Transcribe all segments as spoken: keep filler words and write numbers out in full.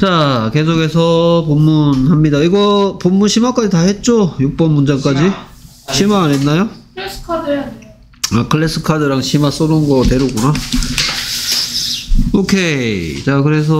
자, 계속해서 본문 합니다. 이거 본문 심화까지 다 했죠? 육 번 문장까지? 심화, 심화 안 했나요? 클래스 카드 해야 돼요. 아, 클래스 카드랑 심화 써놓은 거 대로구나. 오케이. 자, 그래서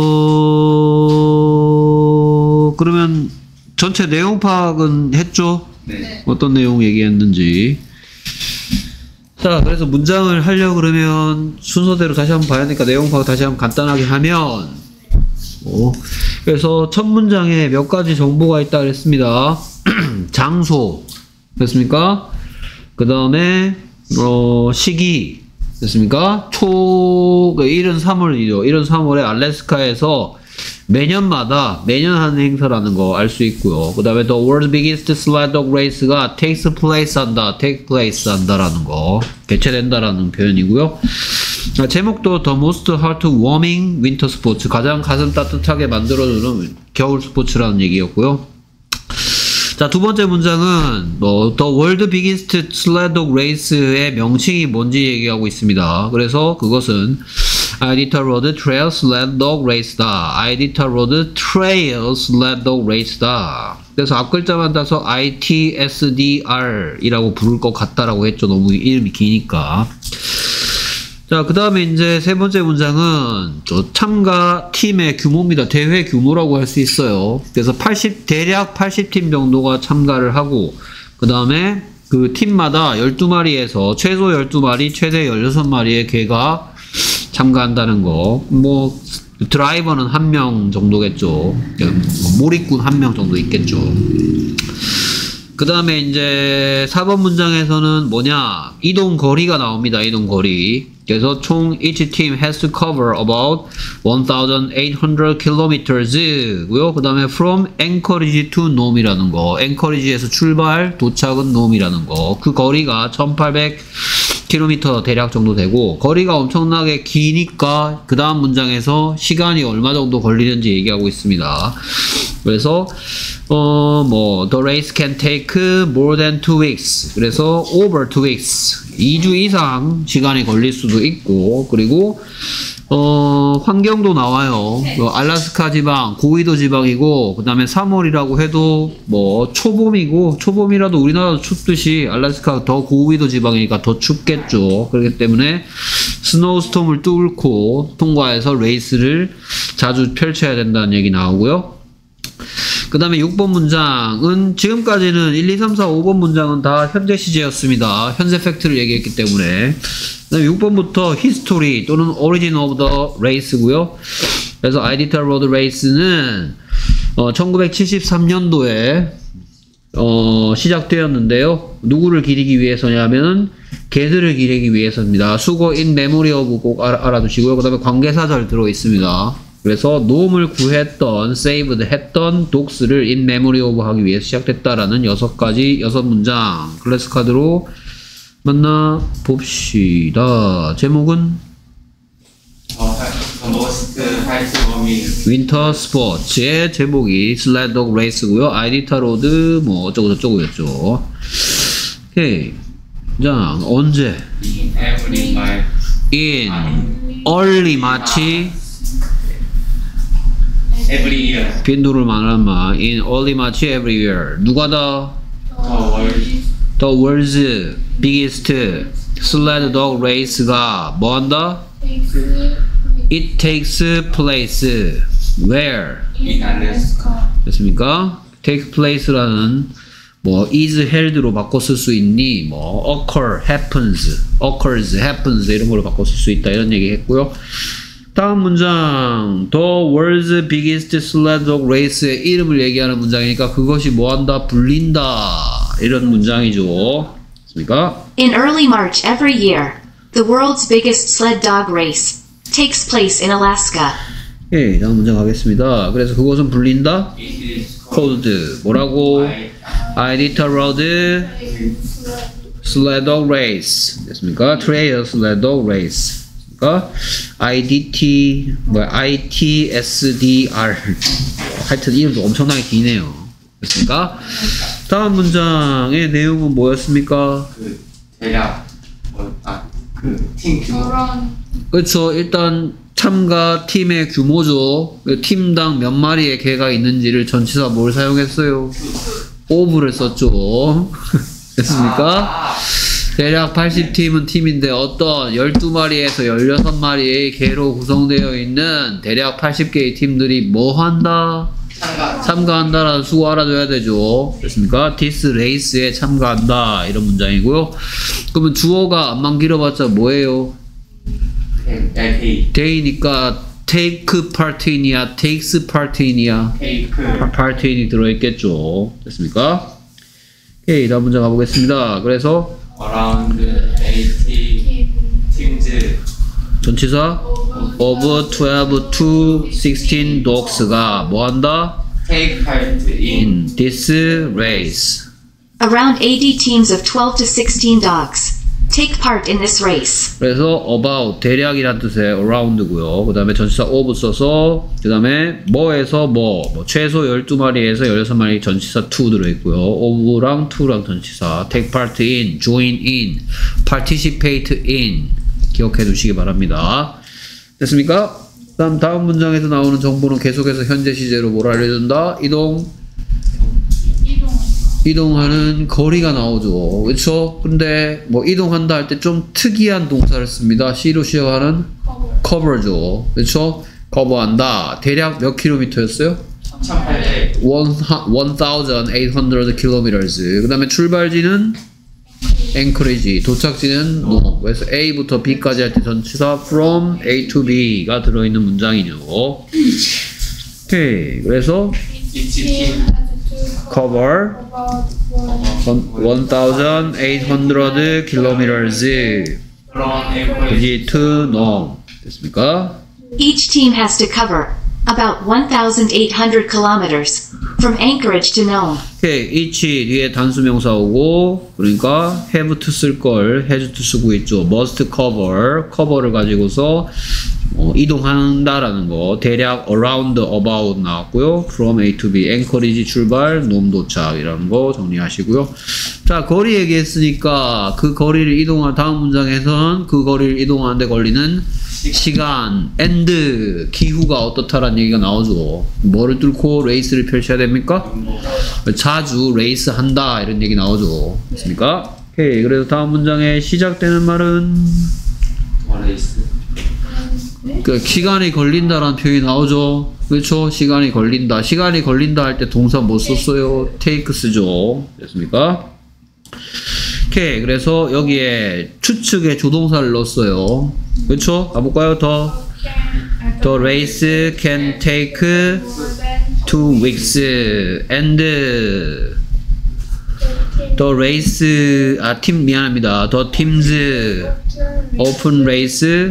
그러면 전체 내용 파악은 했죠? 네. 어떤 내용 얘기했는지. 자, 그래서 문장을 하려고 그러면 순서대로 다시 한번 봐야 하니까 내용 파악 다시 한번 간단하게 하면, 어, 그래서 첫 문장에 몇 가지 정보가 있다 그랬습니다. 장소 됐습니까? 그 다음에 어, 시기 됐습니까? 초 일흔 삼월이죠. 일흔 삼월에 알래스카에서 매년마다 매년 하는 행사라는 거 알 수 있고요. 그 다음에 The World's Biggest Sled Dog Race가 takes place 한다, take place 한다라는 거, 개최된다라는 표현이고요. 아, 제목도 The Most Heartwarming Winter Sports, 가장 가슴 따뜻하게 만들어주는 겨울 스포츠라는 얘기였고요. 자, 두 번째 문장은 뭐 The World's Biggest Sled Dog Race의 명칭이 뭔지 얘기하고 있습니다. 그래서 그것은 아이디타로드 트레일 슬레드 도그 레이스다. 아이디타로드 트레일 슬레드 도그 레이스다. 그래서 앞글자만 따서 아이 티 에스 디 알 이라고 부를 것 같다라고 했죠. 너무 이름이 기니까. 자, 그 다음에 이제 세 번째 문장은 저 참가 팀의 규모입니다. 대회 규모라고 할 수 있어요. 그래서 팔십, 대략 팔십 팀 정도가 참가를 하고, 그 다음에 그 팀마다 열두 마리에서 최소 열두 마리, 최대 열여섯 마리의 개가 참가한다는 거. 뭐 드라이버는 한 명 정도겠죠. 몰입꾼 한 명 정도 있겠죠. 그 다음에 이제 사 번 문장에서는 뭐냐, 이동 거리가 나옵니다. 이동 거리. 그래서 총 each team has to cover about eighteen hundred kilometers 고요. 그 다음에 from Anchorage to Nome이라는 거. Anchorage에서 출발, 도착은 Nome이라는 거. 그 거리가 천팔백 킬로미터 대략 정도 되고, 거리가 엄청나게 기니까 그 다음 문장에서 시간이 얼마 정도 걸리는지 얘기하고 있습니다. 그래서 어 뭐 the race can take more than two weeks. 그래서 over two weeks. 이 주 이상 시간이 걸릴 수도 있고, 그리고 어 환경도 나와요. 뭐 알래스카 지방, 고위도 지방이고, 그 다음에 삼월이라고 해도 뭐 초봄이고, 초봄이라도 우리나라도 춥듯이 알래스카가 더 고위도 지방이니까 더 춥겠죠. 그렇기 때문에 스노우스톰을 뚫고 통과해서 레이스를 자주 펼쳐야 된다는 얘기 나오고요. 그 다음에 육 번 문장은 지금까지는 일, 이, 삼, 사, 오 번 문장은 다 현재 시제였습니다. 현재 팩트를 얘기했기 때문에. 그 다음에 육 번부터 history 또는 origin of the race고요. 그래서 아이디타로드 레이스는 어, 천구백칠십삼 년도에 어, 시작되었는데요. 누구를 기리기 위해서냐면은 개들을 기리기 위해서입니다. 수고 in memory of 꼭 알아, 알아두시고요. 그 다음에 관계사절 들어있습니다. 그래서 노움을 구했던, saved 했던 dogs를 in memory of 하기 위해서 시작됐다라는 여섯 가지, 여섯 문장 클래스 카드로 만나 봅시다. 제목은 윈터 스포츠의 제목이 슬레드 도그 레이스고요. 아이디타로드 뭐 어쩌고 저쩌고였죠. 오케이. 자, 언제? in early March every year. 빈도를 말하는 말. in early March every year. 누가 더? The world's biggest sled dog race가 뭐 한다? It takes place where? In Alaska. 됐습니까? take place라는 뭐 is held로 바꿔 쓸 수 있니? 뭐 occur, happens, occurs, happens 이런 걸로 바꿔 쓸 수 있다 이런 얘기 했고요. 다음 문장, The World's Biggest Sled Dog Race의 이름을 얘기하는 문장이니까 그것이 뭐한다? 불린다 이런 문장이죠. 됐습니까? In early March every year, the world's biggest sled dog race takes place in Alaska. 예, 다음 문장 가겠습니다. 그래서 그것은 불린다? Called 뭐라고? Iditarod Sled Dog Race 됐습니까? Trail Sled Dog Race 아이디티 뭐야 아이 티 에스 디 알 하여튼 이름도 엄청나게 기네요. 됐습니까? 다음 문장의 내용은 뭐였습니까? 그 대략 뭐, 아, 그 팀 규모. 그렇죠. 일단 참가 팀의 규모죠. 팀당 몇 마리의 개가 있는지를 전치사 뭘 사용했어요? of를 썼죠. 됐습니까? 대략 팔십 팀은 팀인데 어떤 열두 마리에서 열여섯 마리의 개로 구성되어 있는 대략 팔십 개의 팀들이 뭐 한다? 참가. 참가한다라는 수고 알아줘야 되죠. 됐습니까? this race에 참가한다 이런 문장이고요. 그러면 주어가 안만 길어봤자 뭐예요? Take. day니까 take part in이야 takes part in이야 Take. part in이 들어있겠죠. 됐습니까? 오케이 다음 문장 가보겠습니다. 그래서 Around eighty teams. 전치사 of twelve to sixteen dogs가 뭐한다? Take part in. in this race. Around eighty teams of twelve to sixteen dogs take part in this race. 그래서 about 대략이란 뜻의 around고요. 그 다음에 전치사 of 써서 그 다음에 뭐에서 뭐, 뭐 최소 열두 마리에서 열여섯 마리 전치사 to 들어있고요. of랑 to랑 전치사 take part in, join in, participate in 기억해 두시기 바랍니다. 됐습니까? 다음 다음 문장에서 나오는 정보는 계속해서 현재 시제로 뭘 알려준다? 이동 이동하는 거리가 나오죠. 그렇죠? 근데 뭐 이동한다 할 때 좀 특이한 동사를 씁니다. C로 시작하는 cover죠. 그렇죠? 커버한다. 대략 몇 킬로미터였어요? 천팔백. eighteen hundred kilometers. 그 다음에 출발지는 앵커리지, 도착지는 노. 그래서 A부터 B까지 할 때 전치사 from A to B가 들어있는 문장이죠. 오케이. 그래서 Each team. cover eighteen hundred kilometers From April. 그지 to no. 됐습니까? Each team has to cover about eighteen hundred kilometers from Anchorage to Nome. 오케이. each 뒤에 단수명사 오고 그러니까 have to 쓸 걸 has to 쓰고 있죠. must cover cover를 가지고서 어, 이동한다라는 거 대략 around about 나왔고요. from A to B 앵커리지 출발 놈 도착이라는 거 정리하시고요. 자 거리 얘기했으니까 그 거리를 이동한 다음 문장에서는 그 거리를 이동하는데 걸리는 시간 and 기후가 어떻다라는 얘기가 나오죠. 뭐를 뚫고 레이스를 펼쳐야 됩니까? 자주 레이스 한다 이런 얘기 나오죠. 됐습니까? 오케이. 그래서 다음 문장에 시작되는 말은 레이스. 그 시간이 걸린다라는 표현이 나오죠. 그렇죠? 시간이 걸린다. 시간이 걸린다 할 때 동사 뭐 썼어요? take 쓰죠. 됐습니까? 오케이. 그래서 여기에 추측에 조동사를 넣었어요. 그렇죠? 가볼까요? 더 The race can take two weeks and the race 아 팀 미안합니다. The teams open race.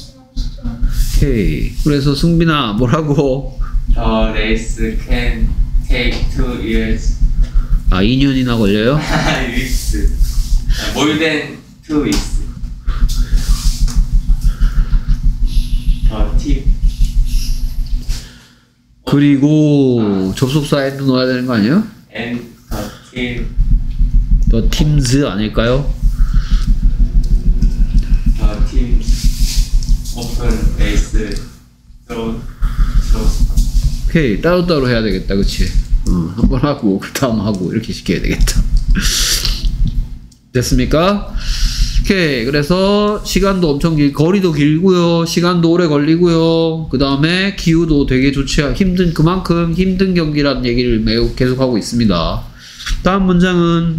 오케이. 그래서 승빈아 뭐라고? The race can take two years. 아 이 년이나 걸려요? weeks. More than two weeks. The team. 그리고 접속사 and 넣어야 되는 거 아니에요? And the team. The teams 아닐까요? The team. Open race. So, so. 오케이. 따로따로 해야 되겠다. 그치? 어, 한 번 하고 그 다음 하고 이렇게 시켜야 되겠다. 됐습니까? 오케이. 그래서 시간도 엄청 길, 거리도 길고요. 시간도 오래 걸리고요. 그 다음에 기후도 되게 좋지, 힘든, 그만큼 힘든 경기라는 얘기를 매우 계속하고 있습니다. 다음 문장은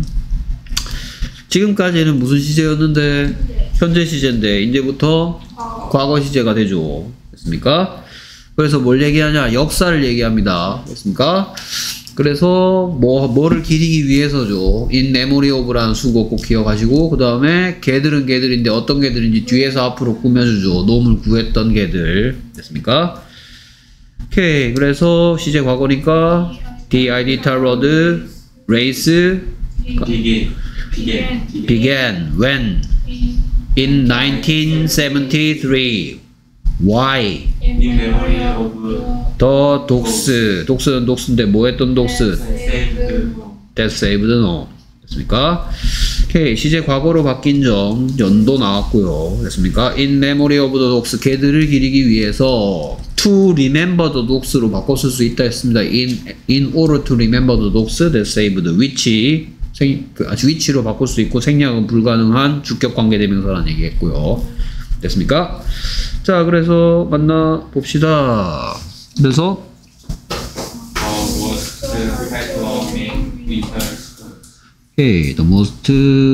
지금까지는 무슨 시제였는데 현재 시제인데 이제부터 과거 시제가 되죠. 됐습니까? 그래서 뭘 얘기하냐? 역사를 얘기합니다. 됐습니까? 그래서 뭐 뭐를 기리기 위해서죠. in memory of라는 수고 꼭 기억하시고 그 다음에 개들은 개들인데 어떤 개들인지 뒤에서 앞으로 꾸며주죠. 놈을 구했던 개들. 됐습니까? 오케이. 그래서 시제 과거니까 the Iditarod road race Begin. Begin. began when in nineteen seventy-three. Why? In memory of The dogs. 독스는 독스인데 뭐 했던 독스? saved. That saved no. 됐습니까? 오케이. 시제 과거로 바뀐 점, 연도 나왔고요. 됐습니까? In memory of the dogs. 걔들을 기리기 위해서 to remember the dogs로 바꿨을 수 있다 했습니다. In, in order to remember the dogs that saved which. 생, 그, 아주 which로 바꿀 수 있고 생략은 불가능한 주격 관계 대명사라는 얘기 했고요. 됐습니까? 자, 그래서 만나 봅시다. 그래서 Uh, was the heartwarming winter sport. Okay, the most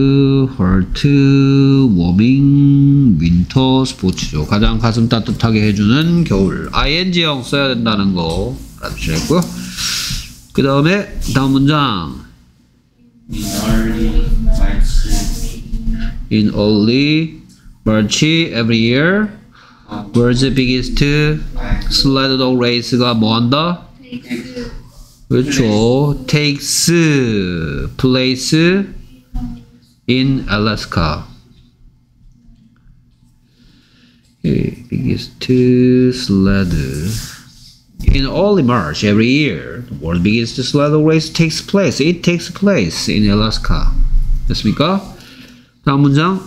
heartwarming winter sports죠. 가장 가슴 따뜻하게 해주는 겨울. 아이엔지형 써야 된다는 거 알아주셨고요. 그 다음에 다음 문장. In early March, In early March every year, uh, world's biggest sled dog race가 뭐 한다? 그렇죠. takes place in Alaska. Okay, biggest sled. In early March every year, the world's biggest sled race takes place. It takes place in Alaska. 됐습니까? 다음 문장.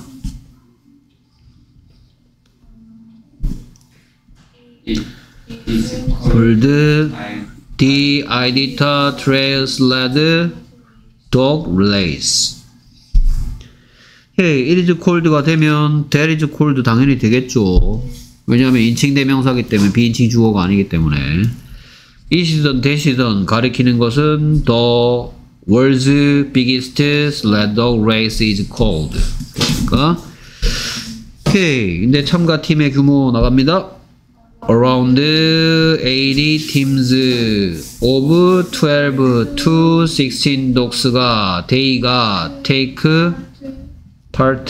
it is Called and the Iditarod Trail Sled Dog Race. Hey, it is cold가 되면 that is cold 당연히 되겠죠. 왜냐하면 인칭 대명사기 때문에 비인칭 주어가 아니기 때문에 이시든 대시든 가리키는 것은 the world's biggest sled dog race is called. 그러니까 오케이. 근데 참가 팀의 규모 나갑니다. Around eighty teams of twelve to sixteen dogs가 day가 take part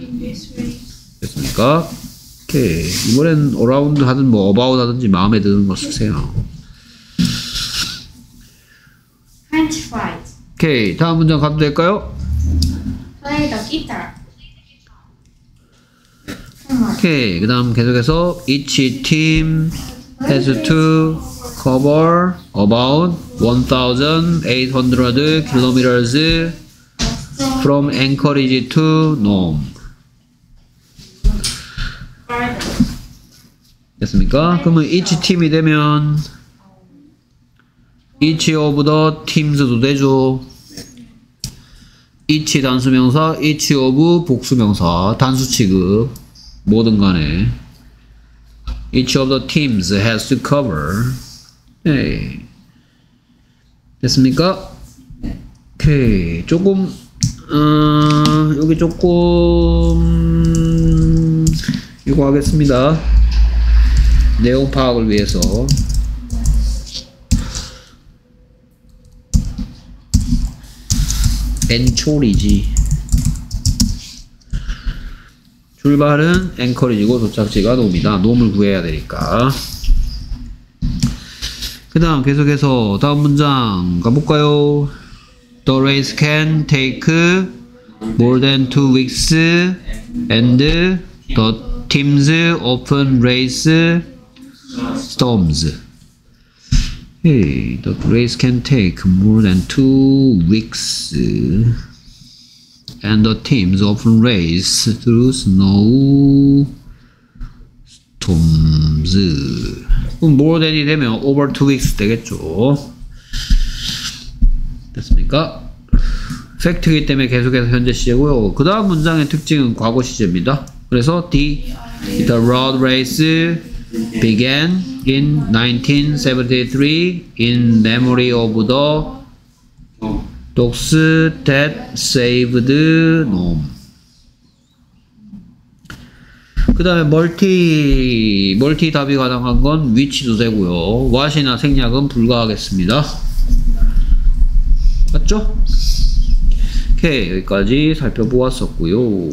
됐습니까? 오케이. 이번엔 around 하든 뭐 about 하든지 마음에 드는 거 쓰세요. French fries. 오케이. 다음 문장 가도 될까요? Play the guitar. 오케이. 그 다음 계속해서 each team has to cover about one thousand eight hundred kilometers from Anchorage to Nome. 됐습니까? 그러면 each team이 되면 each of the teams도 되죠. each 단수명사, each of 복수명사, 단수 취급 뭐든 간에 each of the teams has to cover. 네. 됐습니까? 오케이. 조금 어, 여기 조금 이거 하겠습니다. 내용 파악을 위해서. 엔초리지. 출발은 앵커리지고 도착지가 놈이다. 놈을 구해야 되니까. 그 다음 계속해서 다음 문장 가볼까요? The race can take more than two weeks and the teams often race storms. Hey, the race can take more than two weeks and the teams often race through snow storms. 그럼 more than이 되면 over two weeks 되겠죠. 됐습니까? 팩트이기 때문에 계속해서 현재 시제고요. 그 다음 문장의 특징은 과거 시제입니다. 그래서 the, the road race began in nineteen seventy-three in memory of the dogs that saved Nome. 그 다음에 멀티, 멀티 답이 가능한 건 which도 되고요. what이나 생략은 불가하겠습니다. 맞죠? 오케이. 여기까지 살펴보았었고요.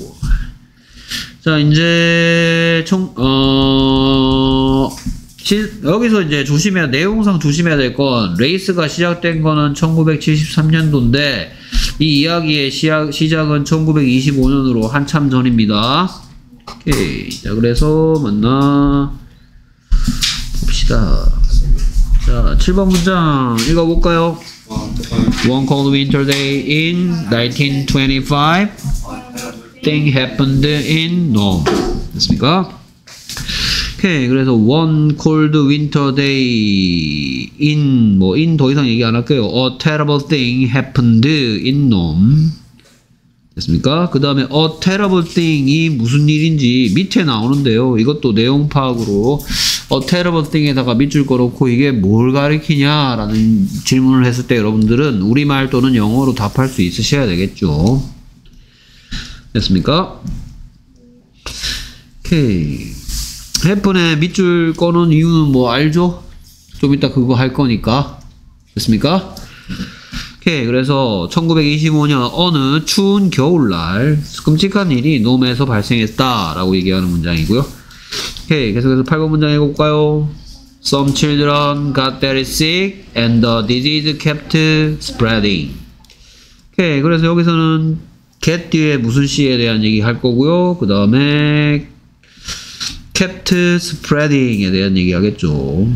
자, 이제 총, 어, 시, 여기서 이제 조심해야, 내용상 조심해야 될 건, 레이스가 시작된 거는 천구백칠십삼 년도인데, 이 이야기의 시작, 시작은 천구백이십오 년으로 한참 전입니다. 오케이. 자, 그래서 만나 봅시다. 자, 칠 번 문장 읽어볼까요? um, One cold winter day in nineteen twenty-five, thing happened in Nome. 됐습니까? 오케이. 그래서 one cold winter day in 뭐 in 더 이상 얘기 안 할게요. A terrible thing happened in Nome. 됐습니까? 그 다음에 a terrible thing이 무슨 일인지 밑에 나오는데요. 이것도 내용 파악으로 a terrible thing에다가 밑줄 걸어놓고 이게 뭘 가리키냐 라는 질문을 했을 때 여러분들은 우리말 또는 영어로 답할 수 있으셔야 되겠죠. 됐습니까? 오케이. happen에 밑줄 꺼놓은 이유는 뭐 알죠? 좀 이따 그거 할 거니까. 됐습니까? 오케이. 그래서 천구백이십오 년 어느 추운 겨울날 끔찍한 일이 놈에서 발생했다 라고 얘기하는 문장이고요. 오케이. 계속해서 팔 번 문장 해볼까요? Some children got very sick and the disease kept spreading. 오케이. 그래서 여기서는 get 뒤에 무슨 시에 대한 얘기 할 거고요. 그 다음에 kept spreading에 대한 얘기 하겠죠.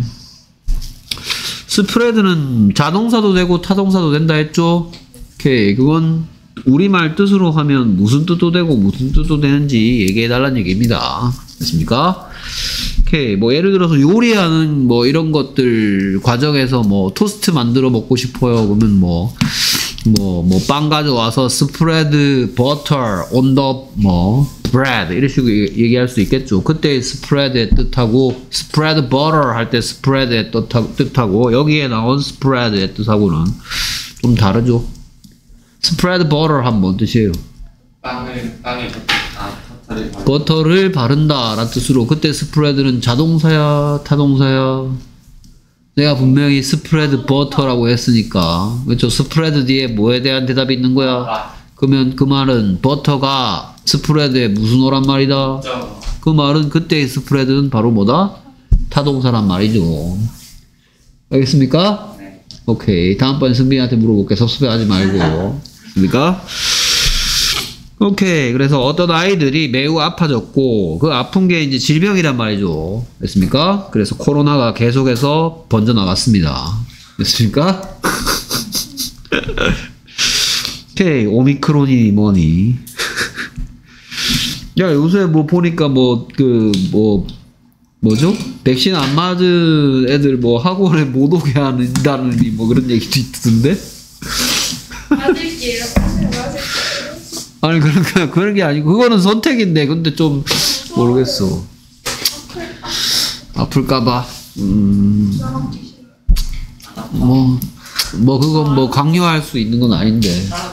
spread는 자동사도 되고 타동사도 된다 했죠. 오케이. 그건 우리말 뜻으로 하면 무슨 뜻도 되고 무슨 뜻도 되는지 얘기해 달라는 얘기입니다. 됐습니까? 오케이. 뭐 예를 들어서 요리하는 뭐 이런 것들 과정에서 뭐 토스트 만들어 먹고 싶어요. 그러면 뭐 뭐 뭐 빵 가져와서 spread butter on the 뭐 bread 이런 식으로 얘기할 수 있겠죠. 그때 spread의 뜻하고 spread butter 할 때 spread의 뜻하고 여기에 나온 spread의 뜻하고는 좀 다르죠. spread butter 하면 뭔 뜻이에요? 빵을 빵에 아 버터를 바르- 버터를 바른다 라는 뜻으로 그때 spread는 자동사야 타동사야? 내가 분명히 spread butter라고 했으니까 그렇죠. spread 뒤에 뭐에 대한 대답이 있는 거야? 아, 그러면 그 말은 버터가 스프레드에 무슨 오란 말이다? 저 그 말은 그때의 스프레드는 바로 뭐다? 타동사란 말이죠. 알겠습니까? 네. 오케이. 다음번에 승빈이한테 물어볼게. 섭섭해하지 말고. 됐습니까? 오케이. 그래서 어떤 아이들이 매우 아파졌고 그 아픈 게 이제 질병이란 말이죠. 됐습니까? 그래서 코로나가 계속해서 번져 나갔습니다. 됐습니까? 오케이. 오미크론이 뭐니? 야, 요새 뭐 보니까 뭐 그 뭐 뭐죠? 백신 안 맞은 애들 뭐 학원에 못 오게 한다느니 뭐 그런 얘기도 있던데? 맞을게요. 맞을게요. 아니 그런 게 그런 게 아니고 그거는 선택인데 근데 좀 모르겠어. 아플까봐. 음. 뭐, 뭐 그건 뭐 강요할 수 있는 건 아닌데.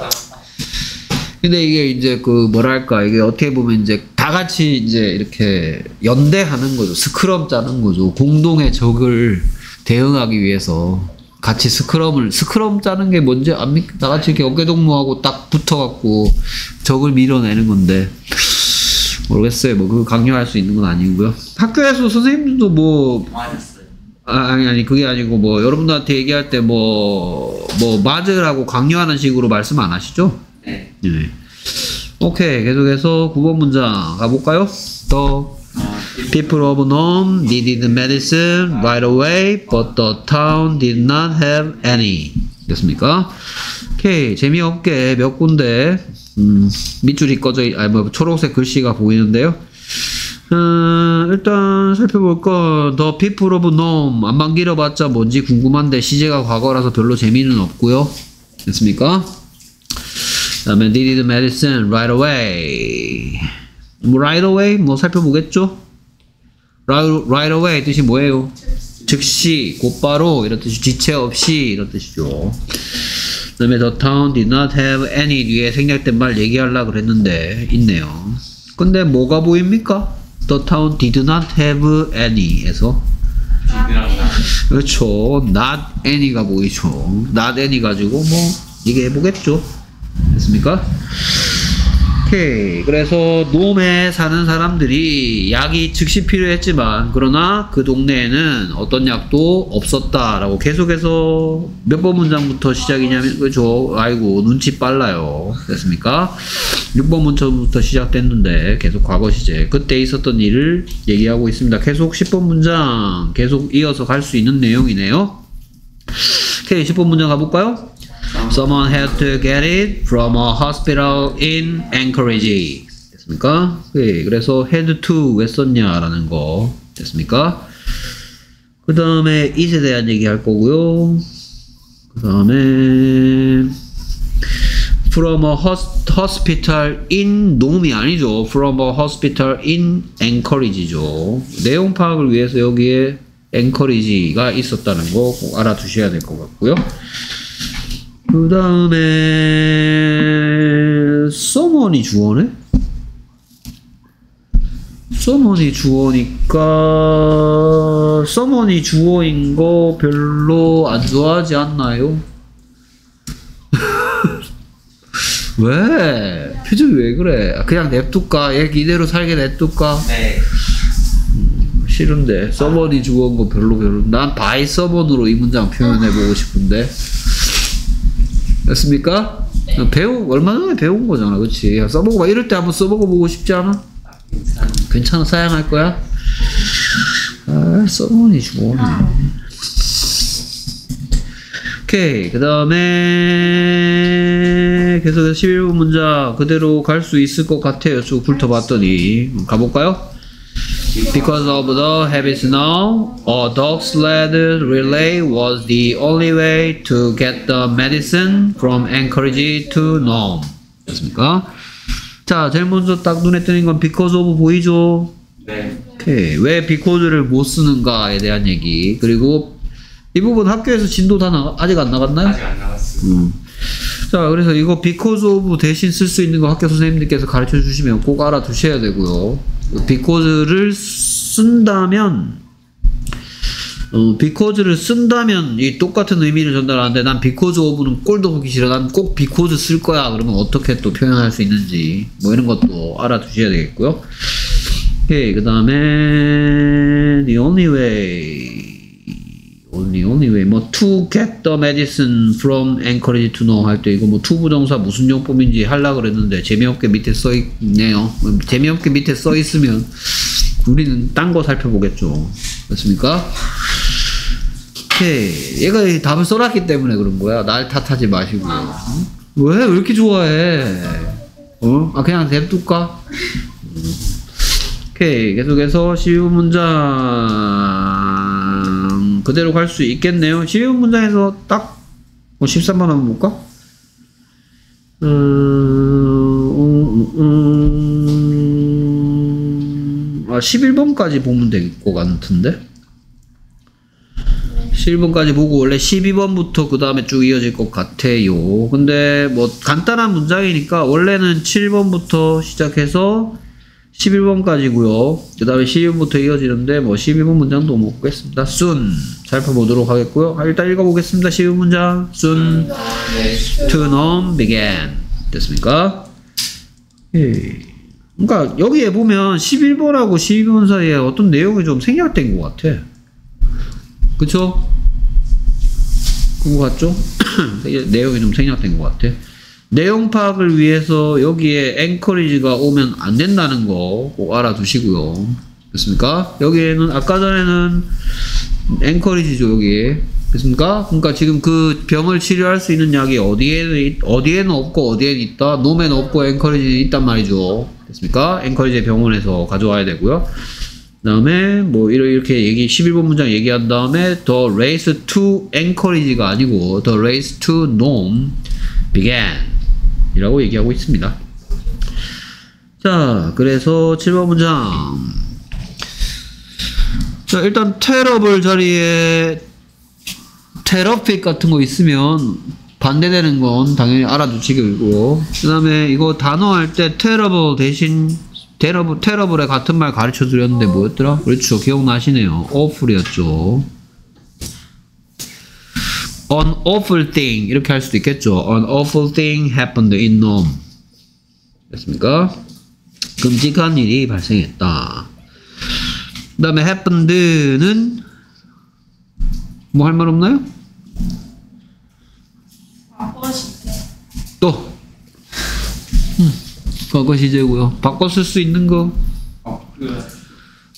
근데 이게 이제 그 뭐랄까 이게 어떻게 보면 이제 다 같이 이제 이렇게 연대하는 거죠. 스크럼 짜는 거죠. 공동의 적을 대응하기 위해서 같이 스크럼을 스크럼 짜는 게 뭔지 압니까? 다 같이 이렇게 어깨동무하고 딱 붙어갖고 적을 밀어내는 건데 모르겠어요. 뭐 그거 강요할 수 있는 건 아니고요. 학교에서 선생님들도 뭐 맞았어요. 아, 아니 아니 그게 아니고 뭐 여러분들한테 얘기할 때 뭐 뭐 맞으라고 강요하는 식으로 말씀 안 하시죠? 네. 네. 오케이. 계속해서 구 번 문장 가볼까요? 또 어, People of Nome needed medicine right away, but the town did not have any. 됐습니까? 오케이. 재미없게 몇 군데 음, 밑줄이 꺼져 있, 아니 뭐 초록색 글씨가 보이는데요. 음, 일단 살펴볼 건 The People of Nome 안만 길어봤자 뭔지 궁금한데 시제가 과거라서 별로 재미는 없고요. 됐습니까? 다음에 needed medicine right away. 뭐 right away 뭐 살펴보겠죠? right, right away 뜻이 뭐예요? 즉시, 곧바로 이런 뜻이 지체 없이 이런 뜻이죠. 그다음에 the town did not have any 뒤에 생략된 말 얘기하려고 그랬는데 있네요. 근데 뭐가 보입니까? The town did not have any에서 지드랑 나 그렇죠. not any가 보이죠. not any 가지고 뭐 얘기해 보겠죠. 됐습니까? 오케이. 그래서 놈에 사는 사람들이 약이 즉시 필요했지만 그러나 그 동네에는 어떤 약도 없었다라고 계속해서 몇 번 문장부터 시작이냐면 그죠? 아이고 눈치 빨라요. 됐습니까? 육 번 문장부터 시작됐는데 계속 과거 시제 그때 있었던 일을 얘기하고 있습니다. 계속 십 번 문장 계속 이어서 갈 수 있는 내용이네요. 오케이. 십 번 문장 가볼까요? Someone had to get it from a hospital in Anchorage. 됐습니까? 네, 그래서 had to 왜 썼냐라는 거 됐습니까? 그 다음에 it에 대한 얘기 할 거고요. 그 다음에 from a hos- hospital in 놈이 아니죠. from a hospital in Anchorage죠. 내용 파악을 위해서 여기에 Anchorage가 있었다는 거 꼭 알아두셔야 될 것 같고요. 그 다음에 someone이 주어네? someone이 주어니까 someone이 주어인 거 별로 안 좋아하지 않나요? 왜? 표정이 왜 그래? 그냥 냅둘까? 얘 이대로 살게 냅둘까? 네. 싫은데 someone이 주어인 거 별로 별로 난 by someone으로 이 문장 표현해보고 싶은데 됐습니까? 배우 얼마 전에 배운 거잖아, 그렇지? 써보고 막 이럴 때 한번 써보고 보고 싶지 않아? 아, 괜찮. 괜찮아, 사양할 거야? 아, 써보니 주어네. 오케이, 그 다음에 계속해서 십일 번 문장 그대로 갈 수 있을 것 같아요. 쭉 훑어봤더니 가볼까요? Because of the habits now, a dog sled relay was the only way to get the medicine from Anchorage to Nome. 됐습니까? 자, 제일 먼저 딱 눈에 띄는 건 because of 보이죠? 네. 오케이. 왜 because를 못 쓰는가에 대한 얘기. 그리고 이 부분 학교에서 진도 다 나가, 아직 안 나갔나요? 아직 안 나왔어요. 음. 자, 그래서 이거 because of 대신 쓸 수 있는 거 학교 선생님들께서 가르쳐 주시면 꼭 알아두셔야 되고요. because를 쓴다면, 어, because를 쓴다면 이 똑같은 의미를 전달하는데 난 because of는 꼴도 보기 싫어. 난 꼭 because 쓸 거야. 그러면 어떻게 또 표현할 수 있는지 뭐 이런 것도 알아두셔야 되겠고요. 오케이, 그 다음에 the only way only only way 뭐 to get the medicine from Anchorage to Nome 할 때 이거 뭐 to 부정사 무슨 용법인지 하려고 그랬는데 재미없게 밑에 써 있네요. 재미없게 밑에 써 있으면 우리는 딴 거 살펴보겠죠. 그렇습니까? 오케이, 얘가 이 답을 써놨기 때문에 그런 거야. 날 탓하지 마시고. 응? 왜? 왜 이렇게 좋아해? 어? 아 그냥 냅둘까? 오케이, 계속해서 십이 번 문장 그대로 갈 수 있겠네요. 십이 번 문장에서 딱 뭐 십삼 번 한번 볼까? 음, 음, 음, 아, 십일 번까지 보면 될 것 같은데? 십일 번까지 보고 원래 십이 번부터 그 다음에 쭉 이어질 것 같아요. 근데 뭐 간단한 문장이니까 원래는 칠 번부터 시작해서 십일 번까지고요. 그 다음에 십이 번부터 이어지는데 뭐 십이 번 문장도 못 보겠습니다. soon 살펴보도록 하겠고요. 일단 읽어보겠습니다. 십이 번 문장 soon to Nome began. 됐습니까? 예. 그러니까 여기에 보면 십일 번하고 십이 번 사이에 어떤 내용이 좀 생략된 것 같아. 그쵸? 그거 같죠? 내용이 좀 생략된 것 같아. 내용 파악을 위해서 여기에 앵커리지가 오면 안 된다는 거 꼭 알아두시고요. 됐습니까? 여기에는 아까 전에는 앵커리지죠, 여기. 됐습니까? 그러니까 지금 그 병을 치료할 수 있는 약이 어디에는 어디에는 없고 어디에는 있다. 놈에는 없고 앵커리지는 있단 말이죠. 됐습니까? 앵커리지 병원에서 가져와야 되고요. 그 다음에 뭐 이렇게 얘기 십일 번 문장 얘기한 다음에 the race to Anchorage가 아니고 the race to Nome began 이라고 얘기하고 있습니다. 자, 그래서 칠 번 문장. 자, 일단 terrible 자리에 terrific 같은 거 있으면 반대되는 건 당연히 알아두시고, 그 다음에 이거 단어 할 때 terrible 대신 terrible, terrible의 같은 말 가르쳐 드렸는데 뭐였더라? 그렇죠. 기억나시네요. awful이었죠. An awful thing 이렇게 할 수도 있겠죠. An awful thing happened in Nome. 됐습니까? 끔찍한 일이 발생했다. 그 다음에 happened는 뭐 할 말 없나요? 과거 시제. 또 음, 과거 시제고요. 바꿔 쓸 수 있는 거 어, 그,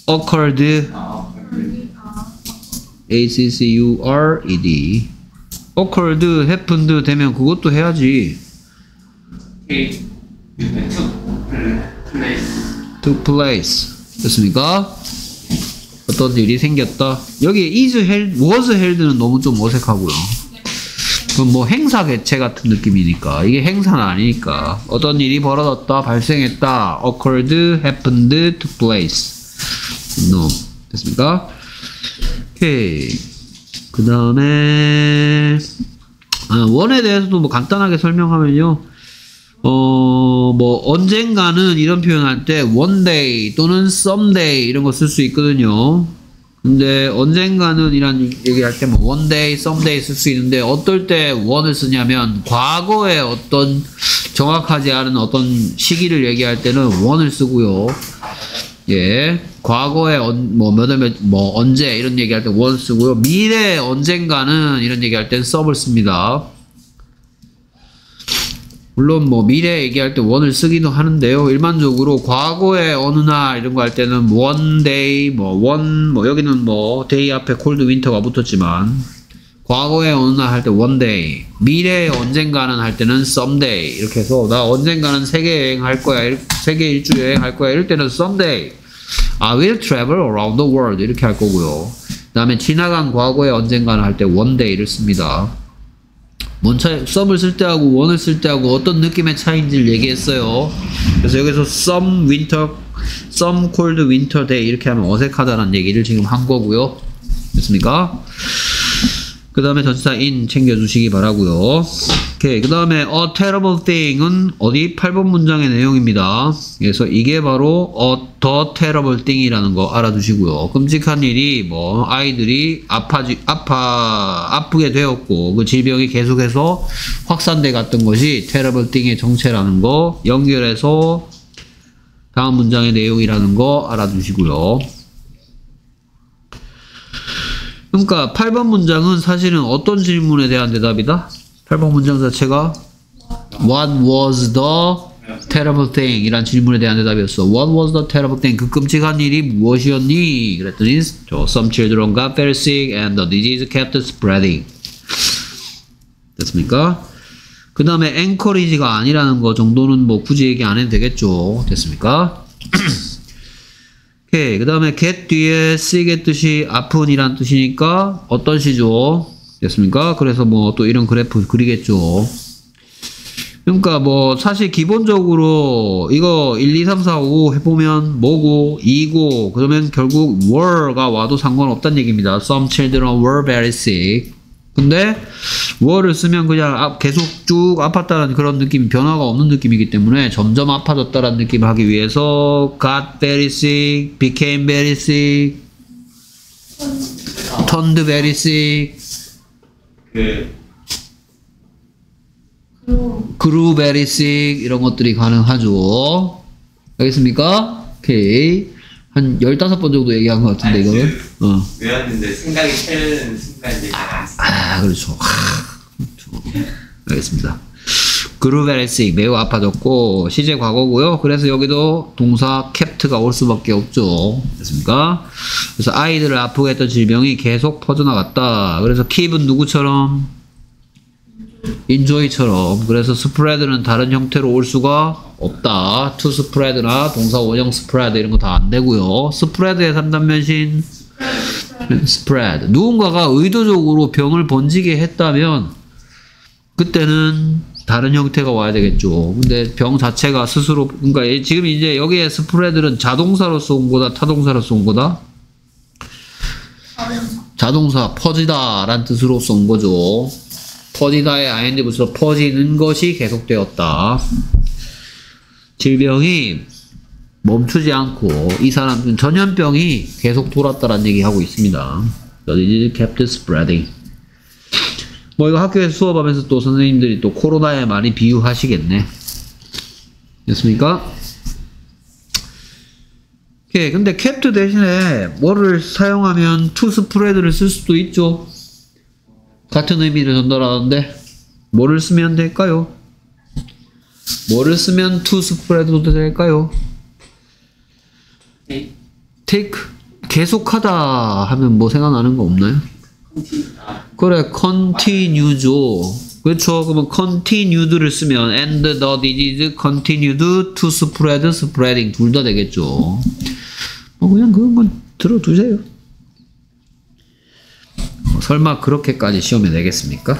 occurred 아, 그, 아, A C C U R E D occurred, happened 되면 그것도 해야지. take to place. took place. 됐습니까? 어떤 일이 생겼다. 여기 is held, was held는 너무 좀 어색하고요. 그건 뭐 행사 개최 같은 느낌이니까. 이게 행사는 아니니까. 어떤 일이 벌어졌다, 발생했다. occurred, happened, took place. no. 됐습니까? 오케이. 그 다음에, 아, 원에 대해서도 뭐 간단하게 설명하면요. 어, 뭐, 언젠가는 이런 표현할 때 one day 또는 someday 이런 거 쓸 수 있거든요. 근데 언젠가는 이란 얘기할 때 뭐 one day, someday 쓸 수 있는데 어떨 때 one을 쓰냐면 과거에 어떤 정확하지 않은 어떤 시기를 얘기할 때는 one을 쓰고요. 예. 과거에 언, 뭐, 몇, 몇, 뭐, 언제 이런 얘기할 때 one 쓰고요. 미래 언젠가는 이런 얘기할 땐 some을 씁니다. 물론 뭐 미래 얘기할 때 one을 쓰기도 하는데요. 일반적으로 과거에 어느 날 이런 거 할 때는 one day, 뭐 one, 뭐 여기는 뭐 day 앞에 cold winter가 붙었지만 과거에 어느 날 할 때 one day, 미래에 언젠가는 할 때는 someday 이렇게 해서 나 언젠가는 세계 여행 할 거야, 세계 일주 여행 할 거야 이럴 때는 someday. I will travel around the world 이렇게 할 거고요. 그 다음에 지나간 과거에 언젠가는 할 때 one day를 씁니다. 뭔 차이, some을 쓸 때하고 one을 쓸 때하고 어떤 느낌의 차이인지를 얘기했어요. 그래서 여기서 some winter, some cold winter day 이렇게 하면 어색하다는 얘기를 지금 한 거고요. 됐습니까? 그 다음에 전치사 in 챙겨주시기 바라고요. 오케이. 그 다음에 a terrible thing은 어디? 팔 번 문장의 내용입니다. 그래서 이게 바로 a the terrible thing이라는 거 알아두시고요. 끔찍한 일이 뭐 아이들이 아파지 아파 아프게 되었고 그 질병이 계속해서 확산돼 갔던 것이 terrible thing의 정체라는 거 연결해서 다음 문장의 내용이라는 거 알아두시고요. 그러니까 팔 번 문장은 사실은 어떤 질문에 대한 대답이다? 팔 번 문장 자체가 What was the terrible thing? 이란 질문에 대한 대답이었어. What was the terrible thing? 그 끔찍한 일이 무엇이었니? 그랬더니 Some children got very sick and the disease kept spreading. 됐습니까? 그 다음에 encourage가 아니라는 거 정도는 뭐 굳이 얘기 안 해도 되겠죠. 됐습니까? 오케이. 그 다음에 get 뒤에 sick의 뜻이 아픈이란 뜻이니까 어떤 시죠? 됐습니까? 그래서 뭐 또 이런 그래프 그리겠죠. 그러니까 뭐 사실 기본적으로 이거 일, 이, 삼, 사, 오 해보면 뭐고 이고 그러면 결국 were가 와도 상관없다는 얘기입니다. Some children were very sick. 근데 were를 쓰면 그냥 계속 쭉 아팠다는 그런 느낌, 변화가 없는 느낌이기 때문에 점점 아파졌다는 느낌을 하기 위해서 got very sick, became very sick, turned very sick, 그 grew very sick 이런 것들이 가능하죠. 알겠습니까? 오케이. 한 열다섯 번 정도 얘기한 것 같은데, 아니, 이거는. 어. 외웠는데 생각이 새는 순간 얘기가 안 아, 그렇죠. 아, 그렇죠. 알겠습니다. grew very sick, 매우 아파졌고, 시제 과거고요. 그래서 여기도 동사 kept가 올 수밖에 없죠. 됐습니까? 그래서 아이들을 아프게 했던 질병이 계속 퍼져나갔다. 그래서 keep은 누구처럼? enjoy처럼. 그래서 spread는 다른 형태로 올 수가 없다. to spread나 동사 원형 spread 이런 거 다 안 되고요. spread의 삼 단면신 spread. 누군가가 의도적으로 병을 번지게 했다면 그때는 다른 형태가 와야 되겠죠. 근데 병 자체가 스스로, 그러니까 지금 이제 여기에 spread는 자동사로서 온 거다, 타동사로서 온 거다? 자동사, 퍼지다 라는 뜻으로서 온 거죠. 퍼지다의 아이엔디 부사로 퍼지는 것이 계속되었다. 질병이 멈추지 않고 이 사람 전염병이 계속 돌았다라는 얘기하고 있습니다. The disease kept spreading. 뭐 이거 학교에서 수업하면서 또 선생님들이 또 코로나에 많이 비유하시겠네. 됐습니까? 오케이. 근데 kept 대신에 뭐를 사용하면 to spread를 쓸 수도 있죠. 같은 의미를 전달하는데 뭐를 쓰면 될까요? 뭐를 쓰면 to spread도 될까요? 돼. take 계속하다 하면 뭐 생각나는 거 없나요? 그래, continue죠. 그렇죠. 그러면 continued를 쓰면 and the disease continued to spread, spreading 둘 다 되겠죠. 뭐 그냥 그건 들어두세요. 어, 설마 그렇게까지 시험에 내겠습니까?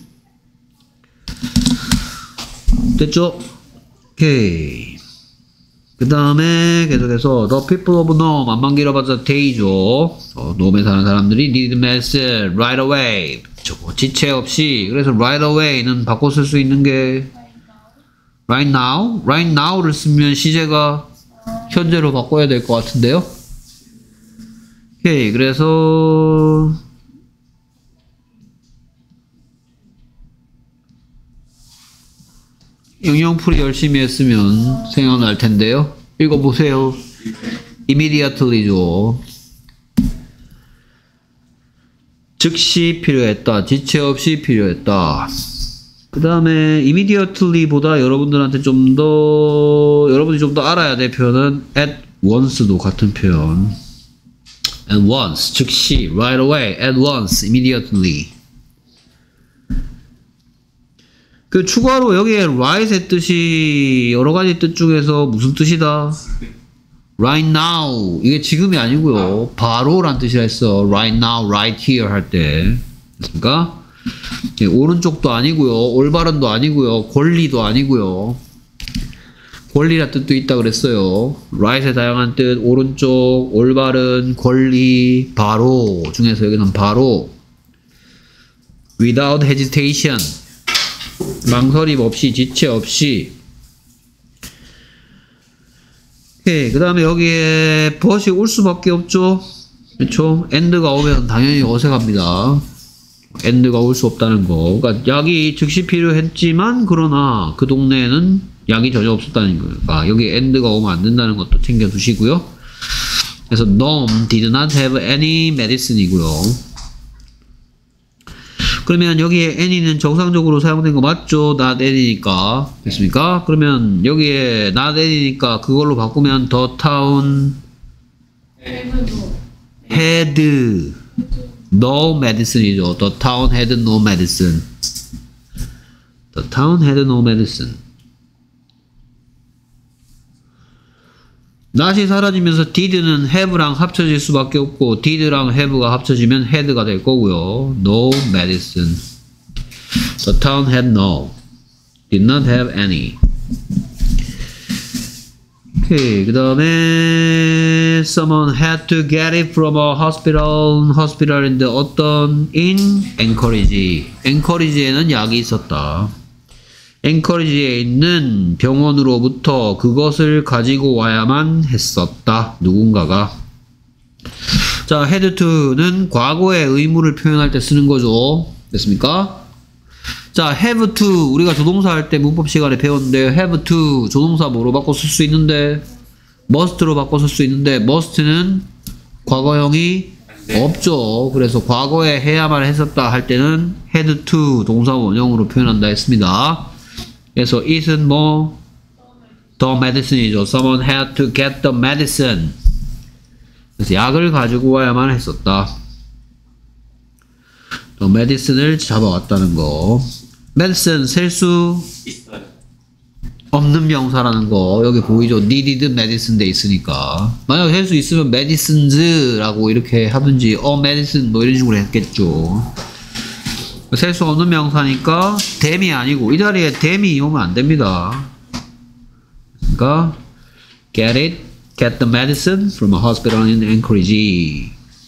됐죠? 오케이. 그 다음에 계속해서 the people of Nome 안만 길어봐서 day죠. 어, 놈에 사는 사람들이 need medicine right away. 저거 지체 없이. 그래서 right away는 바꿔 쓸 수 있는 게 right now. right now를 쓰면 시제가 현재로 바꿔야 될 것 같은데요. 오케이. 그래서 영영풀이 열심히 했으면 생각날 텐데요. 읽어보세요. immediately죠. 즉시 필요했다. 지체 없이 필요했다. 그 다음에 immediately보다 여러분들한테 좀 더 여러분이 좀 더 알아야 될 표현은 at once도 같은 표현. at once 즉시 right away at once immediately. 그 추가로 여기에 right의 뜻이 여러 가지 뜻 중에서 무슨 뜻이다? right now 이게 지금이 아니고요. 바로란 뜻이라 했어. right now, right here 할 때. 됐습니까? 예, 오른쪽도 아니고요. 올바른도 아니고요. 권리도 아니고요. 권리란 뜻도 있다 그랬어요. right의 다양한 뜻, 오른쪽, 올바른, 권리, 바로 중에서 여기는 바로 without hesitation 망설임 없이, 지체 없이. 오케이. 그 다음에 여기에 but이 올 수밖에 없죠. 그렇죠? and가 오면 당연히 어색합니다. and가 올 수 없다는 거. 그러니까 약이 즉시 필요했지만 그러나 그 동네에는 약이 전혀 없었다는 거예요. 그러니까 여기 and가 오면 안 된다는 것도 챙겨 두시고요. 그래서 Nome did not have any medicine 이고요. 그러면 여기에 any는 정상적으로 사용된 거 맞죠? not any니까. 됐습니까? 그러면 여기에 not any니까 그걸로 바꾸면 the town had no medicine이죠. The town had no medicine. The town had no medicine. not이 사라지면서 did는 have랑 합쳐질 수밖에 없고 did랑 have가 합쳐지면 had가 될 거고요. No medicine. The town had no. Did not have any. 오케이. 그 다음에 someone had to get it from a hospital. hospital인데 어떤? in Anchorage. Anchorage에는 약이 있었다. 앵커리지에 있는 병원으로부터 그것을 가지고 와야만 했었다. 누군가가. 자, had to는 과거의 의무를 표현할 때 쓰는 거죠. 됐습니까? 자, have to 우리가 조동사 할 때 문법 시간에 배웠는데 have to 조동사 뭐로 바꿔 쓸 수 있는데 must로 바꿔 쓸 수 있는데 must는 과거형이 없죠. 그래서 과거에 해야만 했었다 할 때는 had to 동사 원형으로 표현한다 했습니다. 그래서 it은 뭐 the medicine이죠. Someone had to get the medicine. 그래서 약을 가지고 와야만 했었다. the medicine을 잡아왔다는 거. medicine 셀 수 없는 명사라는 거 여기 보이죠. needed medicine 돼 있으니까. 만약 셀 수 있으면 medicines라고 이렇게 하든지 a medicine 뭐 이런 식으로 했겠죠. 셀 수 없는 명사니까 dam이 아니고 이 자리에 dam이 오면 안 됩니다. 그러니까 get it, get the medicine from a hospital in Anchorage.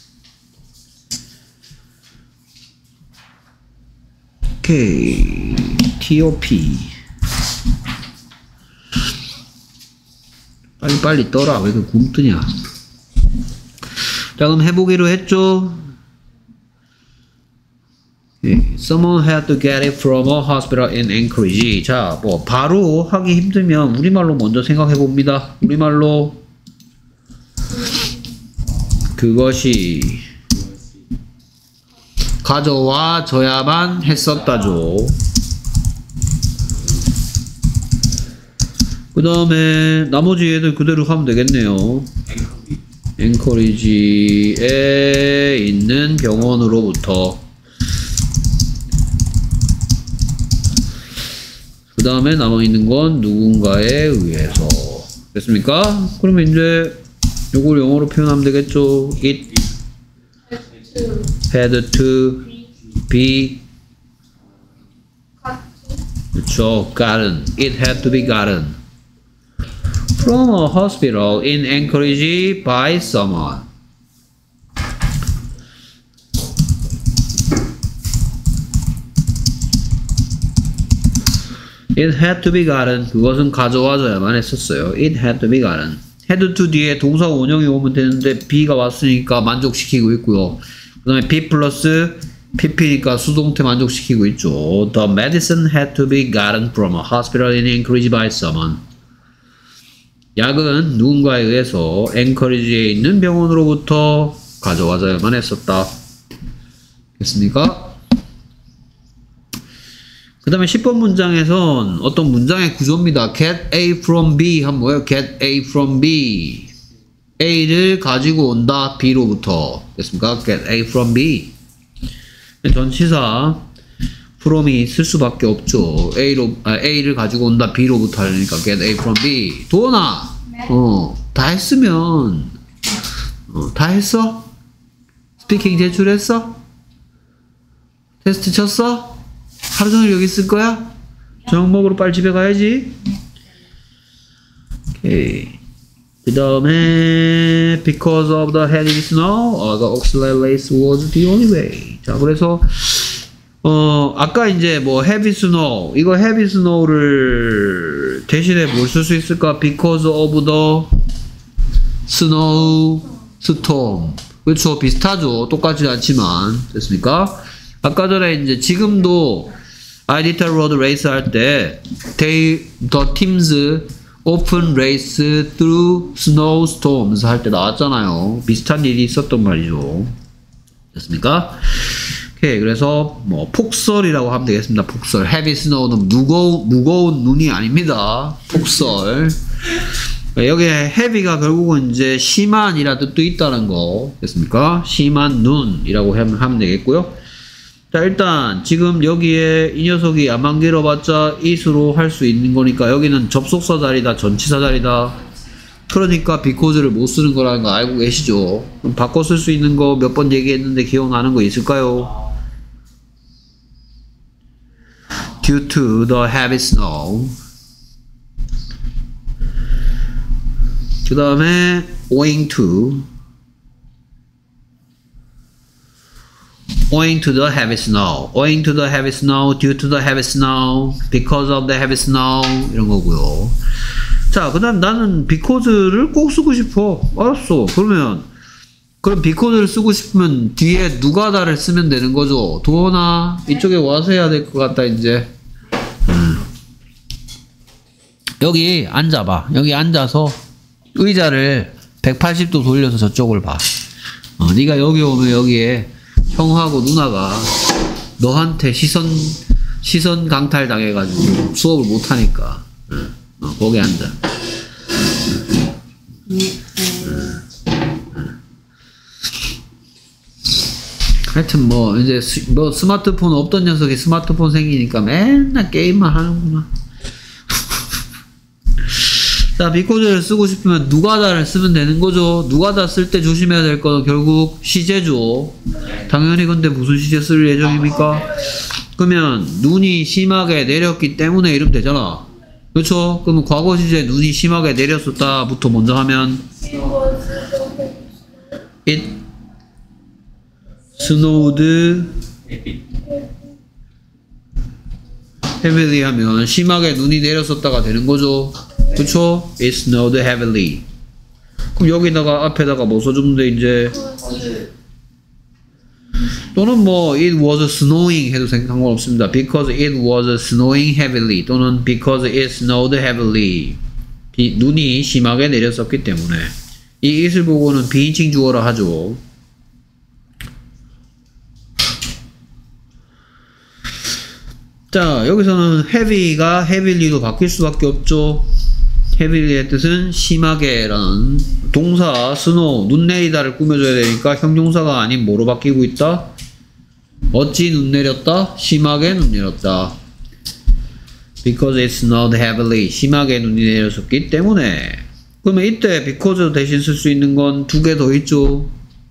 오케이. top 빨리 빨리 떠라. 왜 이렇게 굶뜨냐. 자, 그럼 해보기로 했죠. Someone had to get it from a hospital in Anchorage. 자, 뭐 바로 하기 힘들면 우리말로 먼저 생각해 봅니다. 우리말로 그것이 가져와져야만 했었다죠. 그 다음에 나머지 애들 그대로 하면 되겠네요. 앵커리지에 있는 병원으로부터. 그 다음에 남아있는 건 누군가에 의해서. 됐습니까? 그러면 이제 요걸 영어로 표현하면 되겠죠. It To had to be, cut 그쵸, gotten. It had to be gotten from a hospital in Anchorage by someone. It had to be gotten. 그것은 가져와져야만 했었어요. It had to be gotten. had to 뒤에 동사 원형이 오면 되는데 be가 왔으니까 만족시키고 있고요. 그 다음에 be 플러스 pp니까 수동태 만족시키고 있죠. The medicine had to be gotten from a hospital in Anchorage by someone. 약은 누군가에 의해서 앵커리지에 있는 병원으로부터 가져와져야만 했었다. 됐습니까? 그 다음에 십 번 문장에선 어떤 문장의 구조입니다. Get A from B 하면 뭐예요? Get A from B. A를 가지고 온다. B로부터. 됐습니까? Get A from B. 전치사 from이 쓸 수밖에 없죠. A로, 아, A를 가지고 온다. B로부터 하려니까 Get A from B. 도원아, 네. 어, 다 했으면, 어, 다 했어? 스피킹 제출했어? 테스트 쳤어? 하루 종일 여기 있을 거야? 저녁 먹으러 빨리 집에 가야지. 오케이. 그 다음에 because of the heavy snow, uh, the auxiliary race was the only way. 자, 그래서 어 아까 이제 뭐 heavy snow, 이거 heavy snow를 대신에 뭘 쓸 수 있을까? Because of the snow storm. 그렇죠, 비슷하죠. 똑같지 않지만. 됐습니까? 아까 전에 이제 지금도 아이디타 로드 레이스 할 때 they the teams often race through snowstorms 할 때 나왔잖아요. 비슷한 일이 있었단 말이죠. 됐습니까? 오케이. 그래서 뭐 폭설이라고 하면 되겠습니다. 폭설. heavy snow는 무거운 무거운 눈이 아닙니다. 폭설. 여기에 heavy가 결국은 이제 심한이라 뜻도 있다는 거. 됐습니까? 심한 눈이라고 하면, 하면 되겠고요. 자, 일단 지금 여기에 이 녀석이 안만 길어봤자 it으로 할 수 있는 거니까 여기는 접속사 자리다, 전치사 자리다. 그러니까 because를 못 쓰는 거라는 거 알고 계시죠? 그럼 바꿔 쓸 수 있는 거 몇 번 얘기했는데 기억나는 거 있을까요? Due to the heavy snow. 그 다음에 owing to, owing to the heavy snow, owing to the heavy snow, due to the heavy snow, because of the heavy snow, 이런 거고요. 자, 그 다음 나는 because를 꼭 쓰고 싶어. 알았어. 그러면 그럼 because를 쓰고 싶으면 뒤에 누가다를 쓰면 되는 거죠. 도원아, 이쪽에 와서 해야 될 것 같다 이제. 음. 여기 앉아봐. 여기 앉아서 의자를 백팔십 도 돌려서 저쪽을 봐. 어, 네가 여기 오면 여기에 형하고 누나가 너한테 시선 시선 강탈 당해가지고 수업을 못 하니까 어, 어, 거기 앉아. 하여튼 뭐 이제 스, 뭐 스마트폰 없던 녀석이 스마트폰 생기니까 맨날 게임만 하는구나. 자, because를 쓰고 싶으면 누가다를 쓰면 되는 거죠. 누가다 쓸 때 조심해야 될 거는 결국 시제죠. 당연히. 근데 무슨 시제 쓸 예정입니까? 그러면 눈이 심하게 내렸기 때문에 이러면 되잖아. 그렇죠? 그러면 과거 시제 눈이 심하게 내렸었다부터 먼저 하면 it snowed heavily 하면 심하게 눈이 내렸었다가 되는 거죠. 그쵸? It snowed heavily. 그럼 여기다가 앞에다가 뭐 써주면 돼 이제. 또는 뭐 it was snowing 해도 상관없습니다. Because it was snowing heavily 또는 because it snowed heavily. 비, 눈이 심하게 내렸었기 때문에. 이 it을 보고는 비인칭 주어라 하죠. 자, 여기서는 heavy가 heavily로 바뀔 수밖에 없죠. heavily의 뜻은 심하게라는 동사 snow 눈 내리다를 꾸며줘야 되니까 형용사가 아닌 뭐로 바뀌고 있다? 어찌 눈 내렸다? 심하게 눈 내렸다. Because it snowed heavily. 심하게 눈이 내렸었기 때문에. 그러면 이때 because 대신 쓸 수 있는 건 두 개 더 있죠.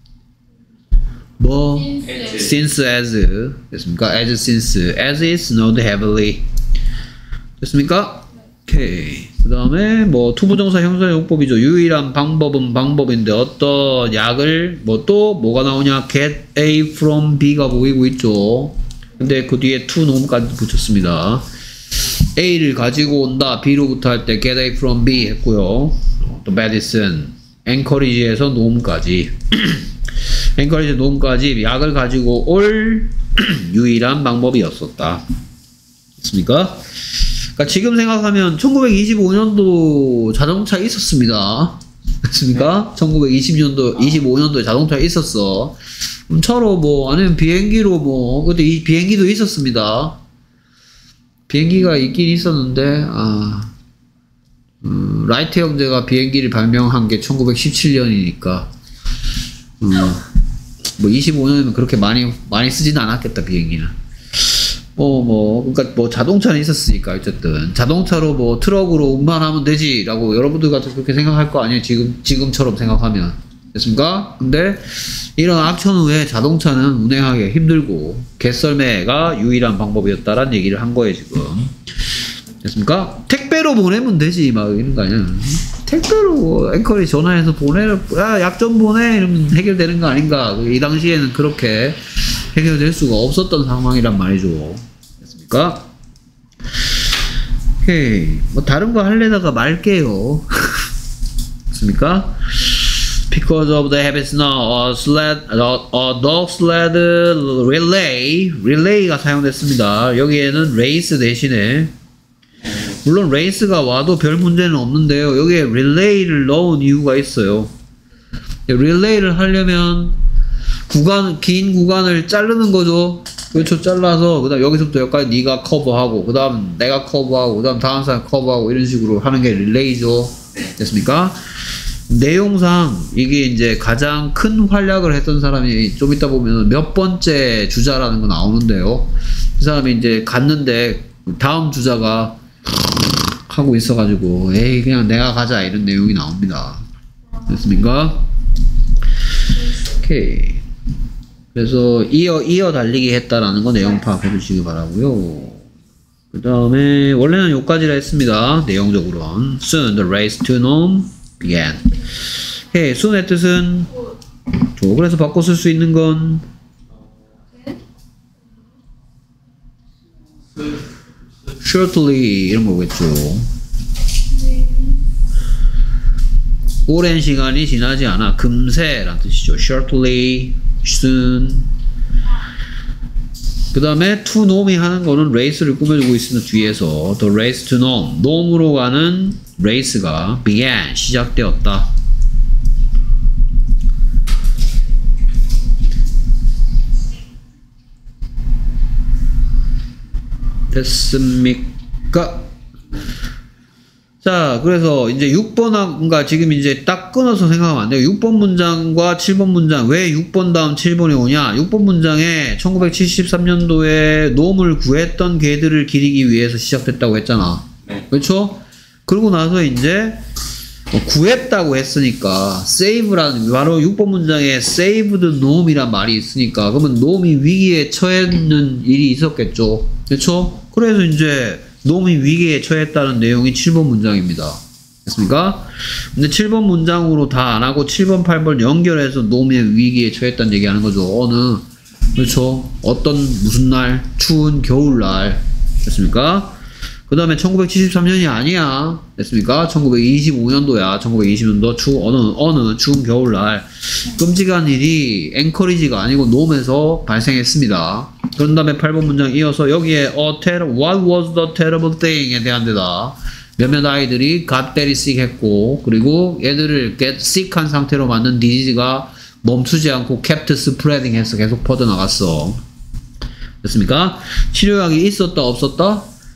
뭐? Since. since as. 됐습니까? as since. as it snowed heavily. 됐습니까? 오케이. 그 다음에 뭐 투부정사 형사 용법이죠. 유일한 방법은 방법인데 어떤 약을 뭐 또 뭐가 나오냐? get A from B가 보이고 있죠. 근데 그 뒤에 to 놈까지 붙였습니다. A를 가지고 온다. B로부터 할 때 get A from B 했고요. 또 medicine, encourage에서 놈까지 encourage 놈까지 약을 가지고 올 유일한 방법이었었다. 됐습니까? 그러니까 지금 생각하면 천구백이십오 년도 자동차 있었습니다. 됐습니까? 천구백이십 년도, 이십오 년도에 자동차 있었어. 그럼 차로 뭐, 아니면 비행기로 뭐, 그때 이 비행기도 있었습니다. 비행기가 있긴 있었는데, 아, 음, 라이트 형제가 비행기를 발명한 게 천구백십칠 년이니까, 음, 뭐 이십오 년이면 그렇게 많이, 많이 쓰진 않았겠다, 비행기는. 뭐, 뭐, 그니까 뭐 자동차는 있었으니까, 어쨌든. 자동차로 뭐 트럭으로 운반하면 되지, 라고 여러분들 같은 그렇게 생각할 거 아니에요? 지금, 지금처럼 생각하면. 됐습니까? 근데, 이런 악천 후에 자동차는 운행하기 힘들고, 개썰매가 유일한 방법이었다라는 얘기를 한 거예요, 지금. 됐습니까? 택배로 보내면 되지, 막 이런 거 아니야. 택배로 앵커리 전화해서 보내라, 야, 약 좀 보내, 이러면 해결되는 거 아닌가. 이 당시에는 그렇게 해결될 수가 없었던 상황이란 말이죠. 됐습니까? 오케이. 뭐, 다른 거 할래다가 말게요. 됐습니까? Because of the habits now, a sled, a, a dog sled relay, relay가 사용됐습니다. 여기에는 race 대신에, 물론 레이스가 와도 별 문제는 없는데요. 여기에 relay를 넣은 이유가 있어요. relay를 하려면 구간, 긴 구간을 자르는 거죠. 그렇죠. 잘라서 그 다음 여기서부터 여기까지 네가 커버하고 그 다음 내가 커버하고 그 다음 다음 사람 커버하고 이런 식으로 하는 게 릴레이죠. 됐습니까? 내용상 이게 이제 가장 큰 활약을 했던 사람이 좀 이따 보면 몇 번째 주자라는 거 나오는데요. 그 사람이 이제 갔는데 다음 주자가 하고 있어가지고 에이 그냥 내가 가자 이런 내용이 나옵니다. 됐습니까? 오케이. 그래서 이어 이어 달리기 했다라는 거 내용 파악해 주시기 바라고요. 그 다음에 원래는 요까지라 했습니다. 내용적으로는 soon the race to Nome began. 오케이. soon의 뜻은 저 그래서 바꿔 쓸 수 있는 건 shortly 이런 거겠죠. 오랜 시간이 지나지 않아 금세 라는 뜻이죠. shortly, soon. 그 다음에 to Nome이 하는 거는 레이스를 꾸며주고 있으면 뒤에서 the race to Nome, Nome으로 가는 레이스가 began, 시작되었다. 됐습니까? 자, 그래서 이제 육 번과 지금 이제 딱 끊어서 생각하면 안 돼요. 육 번 문장과 칠 번 문장. 왜 육 번 다음 칠 번이 오냐? 육 번 문장에 천구백칠십삼 년도에 놈을 구했던 개들을 기리기 위해서 시작됐다고 했잖아. 네. 그렇죠? 그러고 나서 이제 구했다고 했으니까 save라는 바로 육 번 문장에 saved 놈이란 말이 있으니까 그러면 놈이 위기에 처했는 일이 있었겠죠. 그렇죠? 그래서 이제 놈이 위기에 처했다는 내용이 칠 번 문장입니다. 됐습니까? 근데 칠 번 문장으로 다 안 하고 칠 번, 팔 번 연결해서 놈의 위기에 처했다는 얘기하는 거죠. 어느, 그렇죠? 어떤, 무슨 날? 추운 겨울날. 됐습니까? 그 다음에 천구백칠십삼 년이 아니야. 됐습니까? 천구백이십오 년도야. 천구백이십 년도 추, 어느, 어느 추운 겨울날. 끔찍한 일이 앵커리지가 아니고 놈에서 발생했습니다. 그런 다음에 팔 번 문장 이어서 여기에 a ter- what was the terrible thing에 대한 데다 몇몇 아이들이 got very sick 했고 그리고 얘들을 get sick한 상태로 만든 디지즈가 멈추지 않고 kept spreading 해서 계속 퍼져나갔어. 됐습니까? 치료약이 있었다 없었다?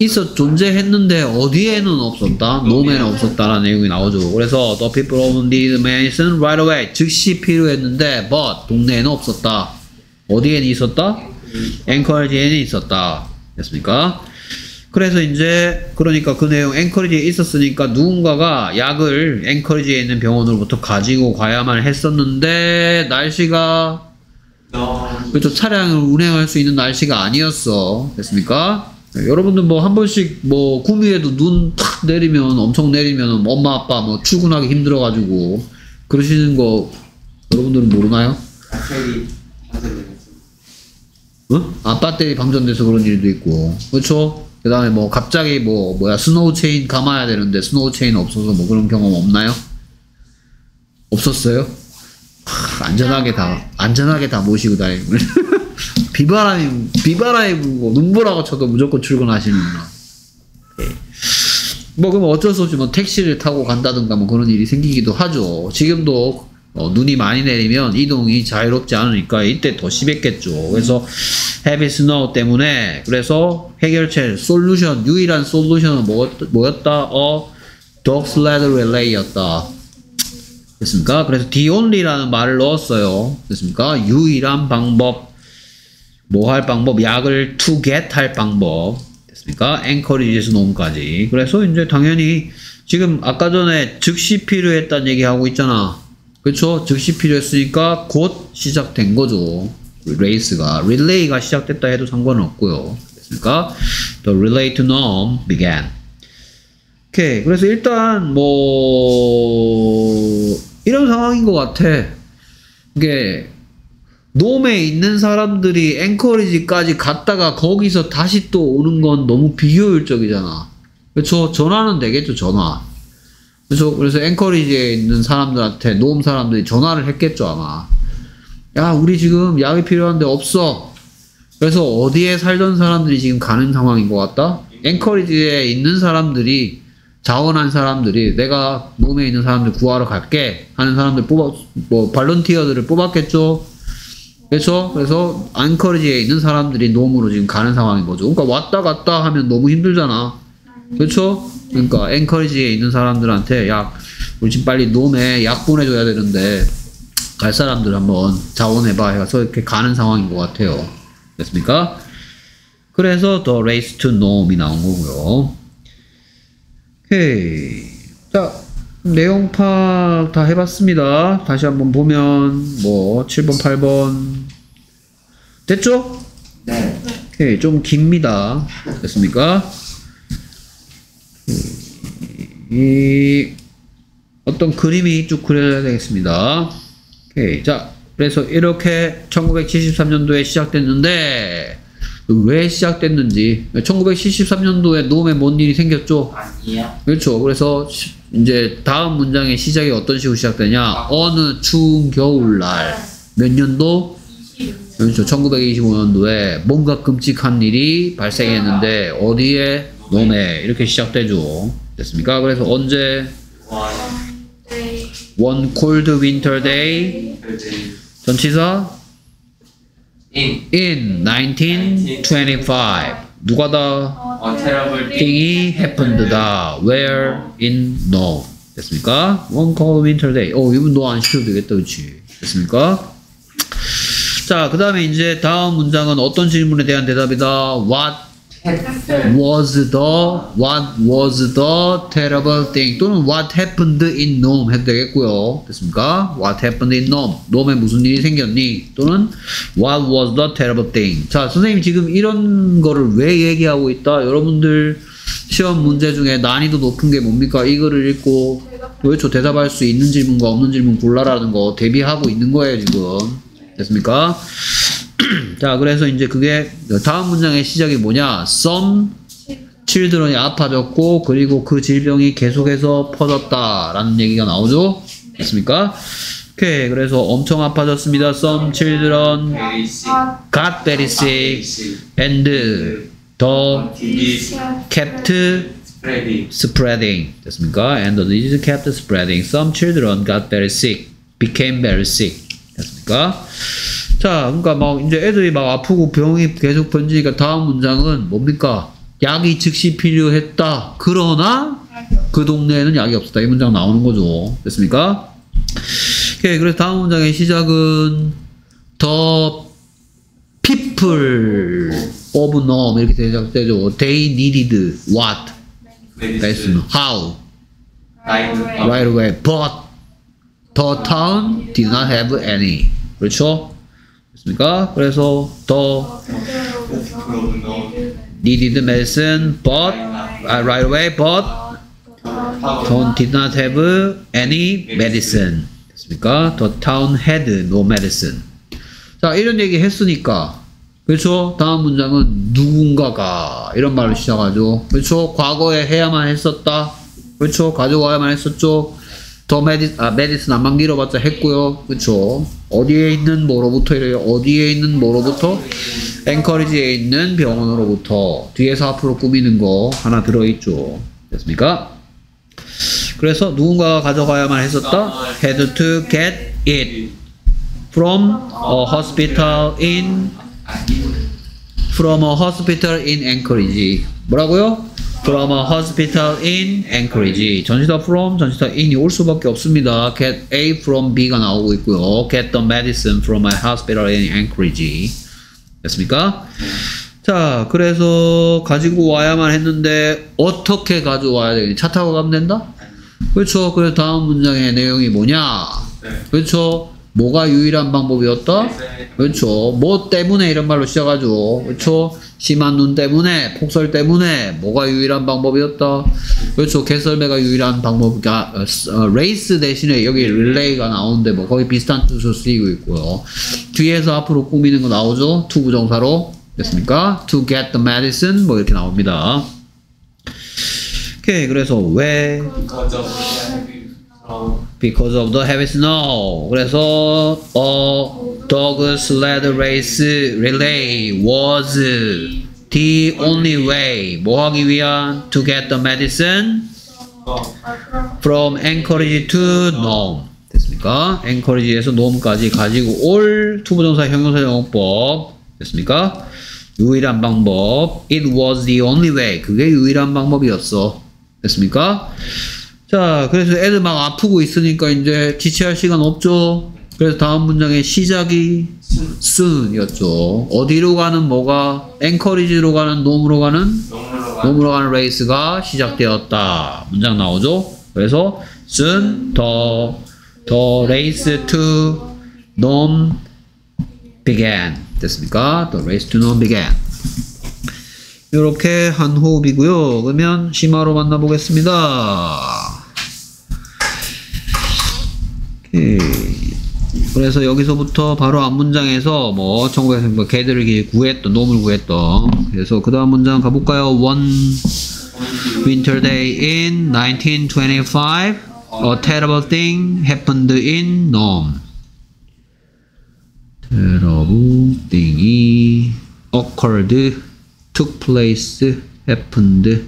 있어 존재했는데 어디에는 없었다? 놈에는 없었다라는 내용이 나오죠. 그래서 the people of need medicine right away 즉시 필요했는데 but 동네에는 없었다. 어디에는 있었다? 앵커리지에는 있었다. 됐습니까? 그래서 이제 그러니까 그 내용 앵커리지에 있었으니까 누군가가 약을 앵커리지에 있는 병원으로부터 가지고 가야만 했었는데 날씨가 너무 그렇죠. 차량을 운행할 수 있는 날씨가 아니었어. 됐습니까? 네, 여러분들 뭐 한 번씩 뭐 구미에도 눈 탁 내리면 엄청 내리면 엄마 아빠 뭐 출근하기 힘들어가지고 그러시는 거 여러분들은 모르나요? 배터리 방전되겠어. 어? 아 배터리 방전돼서 그런 일도 있고 그렇죠. 그 다음에 뭐 갑자기 뭐 뭐야 스노우 체인 감아야 되는데 스노우 체인 없어서 뭐 그런 경험 없나요? 없었어요? 하, 안전하게 다 안전하게 다 모시고 다니고 비바람이 비바람이 불고 눈보라고 쳐도 무조건 출근하시는구나. 오케이. 뭐 그럼 어쩔 수 없이 뭐 택시를 타고 간다든가 뭐 그런 일이 생기기도 하죠. 지금도 어, 눈이 많이 내리면 이동이 자유롭지 않으니까 이때 더 심했겠죠. 그래서 heavy snow 때문에 그래서 해결책 솔루션 유일한 솔루션은 뭐, 뭐였다? 어 dog sled relay였다. 됐습니까? 그래서 the only라는 말을 넣었어요. 됐습니까? 유일한 방법 뭐 할 방법 약을 to get 할 방법 됐습니까? 앵커리지에서 놈까지. 그래서 이제 당연히 지금 아까 전에 즉시 필요했다는 얘기 하고 있잖아. 그쵸? 즉시 필요했으니까 곧 시작된 거죠. 레이스가 릴레이가 시작됐다 해도 상관은 없고요. 됐습니까? The relay to Nome began. 오케이. 그래서 일단 뭐 이런 상황인 것 같아. 이게 놈에 있는 사람들이 앵커리지까지 갔다가 거기서 다시 또 오는 건 너무 비효율적이잖아. 그렇죠? 전화는 되겠죠, 전화. 그래서 그래서 앵커리지에 있는 사람들한테 노음 사람들이 전화를 했겠죠, 아마. 야, 우리 지금 약이 필요한데 없어. 그래서 어디에 살던 사람들이 지금 가는 상황인 것 같다? 앵커리지에 있는 사람들이 자원한 사람들이 내가 놈에 있는 사람들 구하러 갈게 하는 사람들 뽑아 뭐 발런티어들을 뽑았겠죠. 그렇죠? 그래서 앵커리지에 있는 사람들이 놈으로 지금 가는 상황인 거죠. 그러니까 왔다 갔다 하면 너무 힘들잖아. 그렇죠? 그러니까 앵커리지에 있는 사람들한테 약 우리 지금 빨리 놈에 약 보내줘야 되는데 갈 사람들 한번 자원해봐 해서 이렇게 가는 상황인 것 같아요. 됐습니까? 그래서 The Race to Nome이 나온 거고요. 오케이. 자, 내용 파악 다 해봤습니다. 다시 한번 보면 뭐 칠 번, 팔 번 됐죠? 네. 오케이. 좀 깁니다. 됐습니까? 이 어떤 그림이 쭉 그려야 되겠습니다. 오케이. 자, 그래서 이렇게 천구백칠십삼 년도에 시작됐는데 왜 시작됐는지 천구백칠십삼 년도에 놈에 뭔 일이 생겼죠? 아니야. 그렇죠. 그래서 시, 이제 다음 문장의 시작이 어떤 식으로 시작되냐? 어느 추운 겨울날 몇 년도? 그렇죠. 천구백이십오 년도에 뭔가 끔찍한 일이 발생했는데 어디에? 놈에 이렇게 시작되죠. 됐습니까? 그래서 언제? 원. One cold winter day 전치사 In. in nineteen twenty-five 누가다? A terrible thing. thing이 happened다. Where? in Nome. 됐습니까? One cold winter day. 어, 이분 너 안 시켜도 되겠다, 그치? 됐습니까? 자, 그 다음에 이제 다음 문장은 어떤 질문에 대한 대답이다? What was the what was the terrible thing 또는 what happened in Nome 해도 되겠고요. 됐습니까? What happened in Nome? 놈에 무슨 일이 생겼니? 또는 what was the terrible thing? 자, 선생님 지금 이런 거를 왜 얘기하고 있다? 여러분들 시험 문제 중에 난이도 높은 게 뭡니까? 이거를 읽고 그렇죠. 대답할 수 있는 질문과 없는 질문 골라라는 거 대비하고 있는 거예요, 지금. 됐습니까? 자, 그래서 이제 그게 다음 문장의 시작이 뭐냐? Some children이 아파졌고 그리고 그 질병이 계속해서 퍼졌다 라는 얘기가 나오죠? 됐습니까? 오케이. 그래서 엄청 아파졌습니다. Some children Very sick. got very sick and the Disease kept spreading. spreading. 됐습니까? And the disease kept spreading. Some children got very sick, became very sick. 됐습니까? 자, 그러니까 막 이제 애들이 막 아프고 병이 계속 번지니까 다음 문장은 뭡니까? 약이 즉시 필요했다. 그러나 그 동네에는 약이 없었다. 이 문장 나오는 거죠. 됐습니까? 오케이. 그래서 다음 문장의 시작은 the people of Nome 이렇게 시작되죠. They needed what? medicine. How? Right away. Right away. But the town did not have any. 그렇죠? 됐습니까? 그래서 the needed medicine, but uh, right away, but town did not have any medicine. 됐습니까? The town had no medicine. 자, 이런 얘기 했으니까, 그렇죠? 다음 문장은 누군가가 이런 말로 시작하죠. 그렇죠? 과거에 해야만 했었다. 그렇죠? 가져와야만 했었죠. 더 메디, 아, 메디슨 안만 길어봤자 했고요. 그렇죠? 어디에 있는 뭐로부터 이래요? 어디에 있는 뭐로부터? 앵커리지에 있는 병원으로부터. 뒤에서 앞으로 꾸미는 거 하나 들어있죠. 됐습니까? 그래서 누군가가 가져가야만 했었다. had to get it from a hospital in from a hospital in Anchorage. 뭐라고요? From a hospital in Anchorage. 전치사 from, 전치사 in이 올 수밖에 없습니다. Get A from B가 나오고 있고요. Get the medicine from a hospital in Anchorage. 됐습니까? 자, 그래서 가지고 와야만 했는데 어떻게 가져와야 되겠니? 차 타고 가면 된다? 그렇죠. 그래서 다음 문장의 내용이 뭐냐? 그렇죠. 뭐가 유일한 방법이었다? 그렇죠. 뭐 때문에 이런 말로 시작하죠. 그렇죠. 심한 눈 때문에, 폭설 때문에 뭐가 유일한 방법이었다? 그렇죠. 개설매가 유일한 방법이니까 어, 레이스 대신에 여기 릴레이가 나오는데 뭐 거의 비슷한 뜻으로 쓰이고 있고요. 뒤에서 앞으로 꾸미는 거 나오죠. to 부정사로. 됐습니까? To get the medicine 뭐 이렇게 나옵니다. 오케이. 그래서 왜? Because of the snow. Because of the heavy snow. 그래서 a dog sled race relay was the only way. 뭐 하기 위한? To get the medicine from Anchorage to Nome. 됐습니까? Anchorage에서 Nome까지 가지고 올 투부정사 형용사 영어법. 됐습니까? 유일한 방법. It was the only way. 그게 유일한 방법이었어. 됐습니까? 자, 그래서 애들 막 아프고 있으니까 이제 지체할 시간 없죠. 그래서 다음 문장의 시작이 soon이었죠. 어디로 가는 뭐가? 앵커리지로 가는 놈으로 가는 놈으로 가는 레이스가 시작되었다. 문장 나오죠. 그래서 soon the the race to Nome began. 됐습니까? The race to Nome began. 이렇게 한 호흡이고요. 그러면 심화로 만나보겠습니다. 오케이. 그래서 여기서부터 바로 앞 문장에서 뭐 천구백삼십구 개들을 구했던 놈을 구했던. 그래서 그 다음 문장 가볼까요? One winter day in nineteen twenty-five, a terrible thing happened in Nome. terrible thing이 occurred, took place, happened.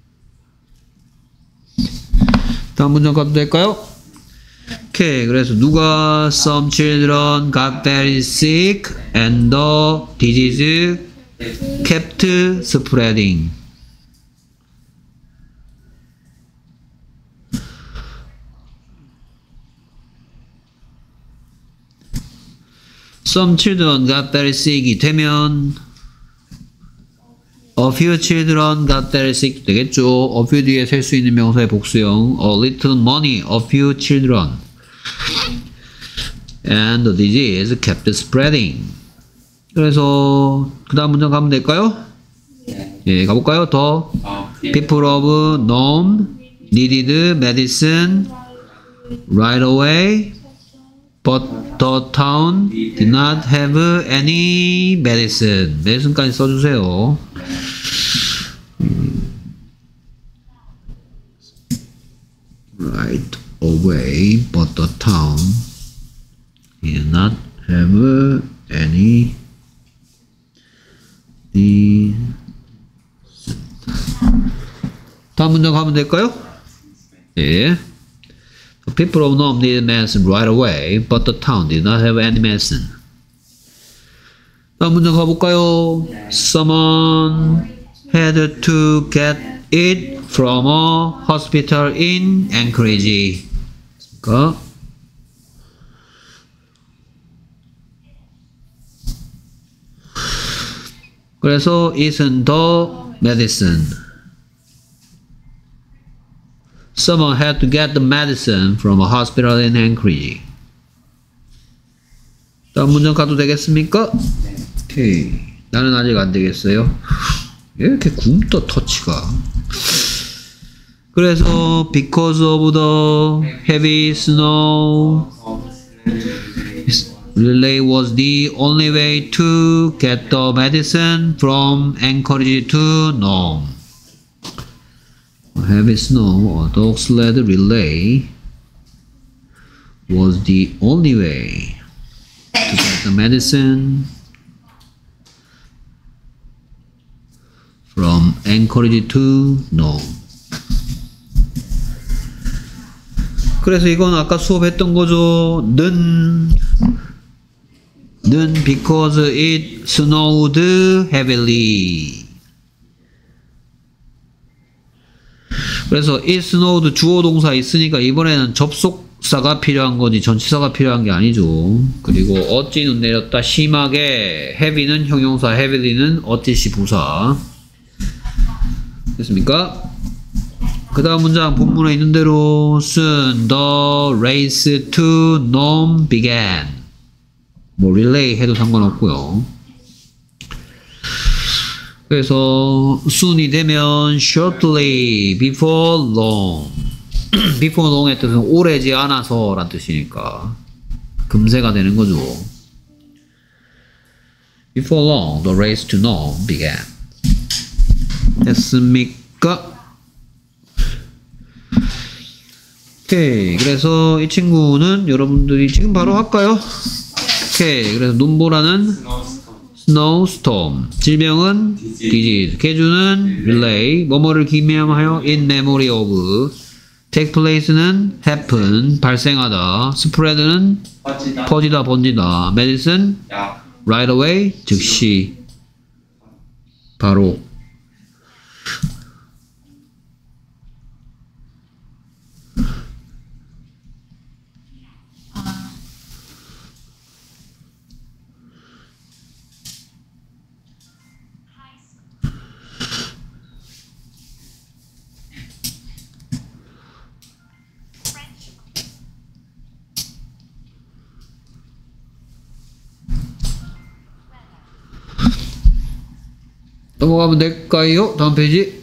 다음 문장 가도 될까요? 오케이. 그래서 누가 some children got very sick and the disease kept spreading. some children got very sick이 되면 a few children got very sick 되겠죠. a few 뒤에 셀 수 있는 명사의 복수형. a little money, a few children. and the disease kept spreading. 그래서 그 다음 문장 가면 될까요? 예, 가볼까요? 더 people of Nome needed medicine right away, but the town did not have any medicine. medicine까지 써주세요. right away, but the town did not have any. the 다음 문장 가면 될까요? 예. The people of Nome needed medicine right away, but the town did not have any medicine. 다음 문장 가볼까요? Someone had to get it from a hospital in Anchorage. 그러니까 그래서 isn't the medicine. Someone had to get the medicine from a hospital in Anchorage. 다음 문장 가도 되겠습니까? 네. 오케이. 나는 아직 안 되겠어요. 왜 이렇게 굼떠 터치가. 그래서 because of the heavy snow, relay was the only way to get the medicine from Anchorage to Nome. Heavy snow, a dog sled relay was the only way to get the medicine from Anchorage to Nome. 그래서 이건 아까 수업했던 거죠. 는 는 because it snowed heavily. 그래서 it snowed 주어 동사 있으니까 이번에는 접속사가 필요한 거지 전치사가 필요한 게 아니죠. 그리고 어찌는 내렸다 심하게, heavy는 형용사, heavily는 어찌시 부사. 됐습니까? 그 다음 문장 본문에 있는 대로 soon the race to Nome began. 뭐 relay 해도 상관없고요. 그래서 soon이 되면 shortly, before long. before long의 뜻은 오래지 않아서 란 뜻이니까 금세가 되는 거죠. Before long the race to Nome began. 됐습니까? 오케이. 그래서 이 친구는 여러분들이 지금 바로 할까요? 오케이. 그래서 눈보라는 snowstorm, 질병은 disease, 계주는 relay, 뭐뭐를 기념하여 in memory of, take place는 happen, 발생하다, spread는 퍼지다. 퍼지다, 번지다, medicine 약. right away, 즉시, 바로. 넘어가면 될까요? 다음 페이지.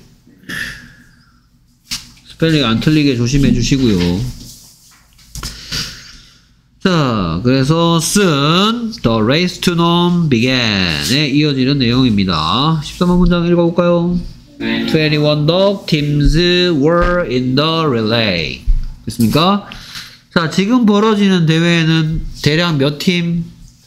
스펠링 안 틀리게 조심해 주시고요. 자, 그래서 soon the race to Nome began에 이어지는 내용입니다. 십삼 번 문장 읽어볼까요? 네. twenty-one dog teams were in the relay. 됐습니까? 자, 지금 벌어지는 대회에는 대략 몇 팀?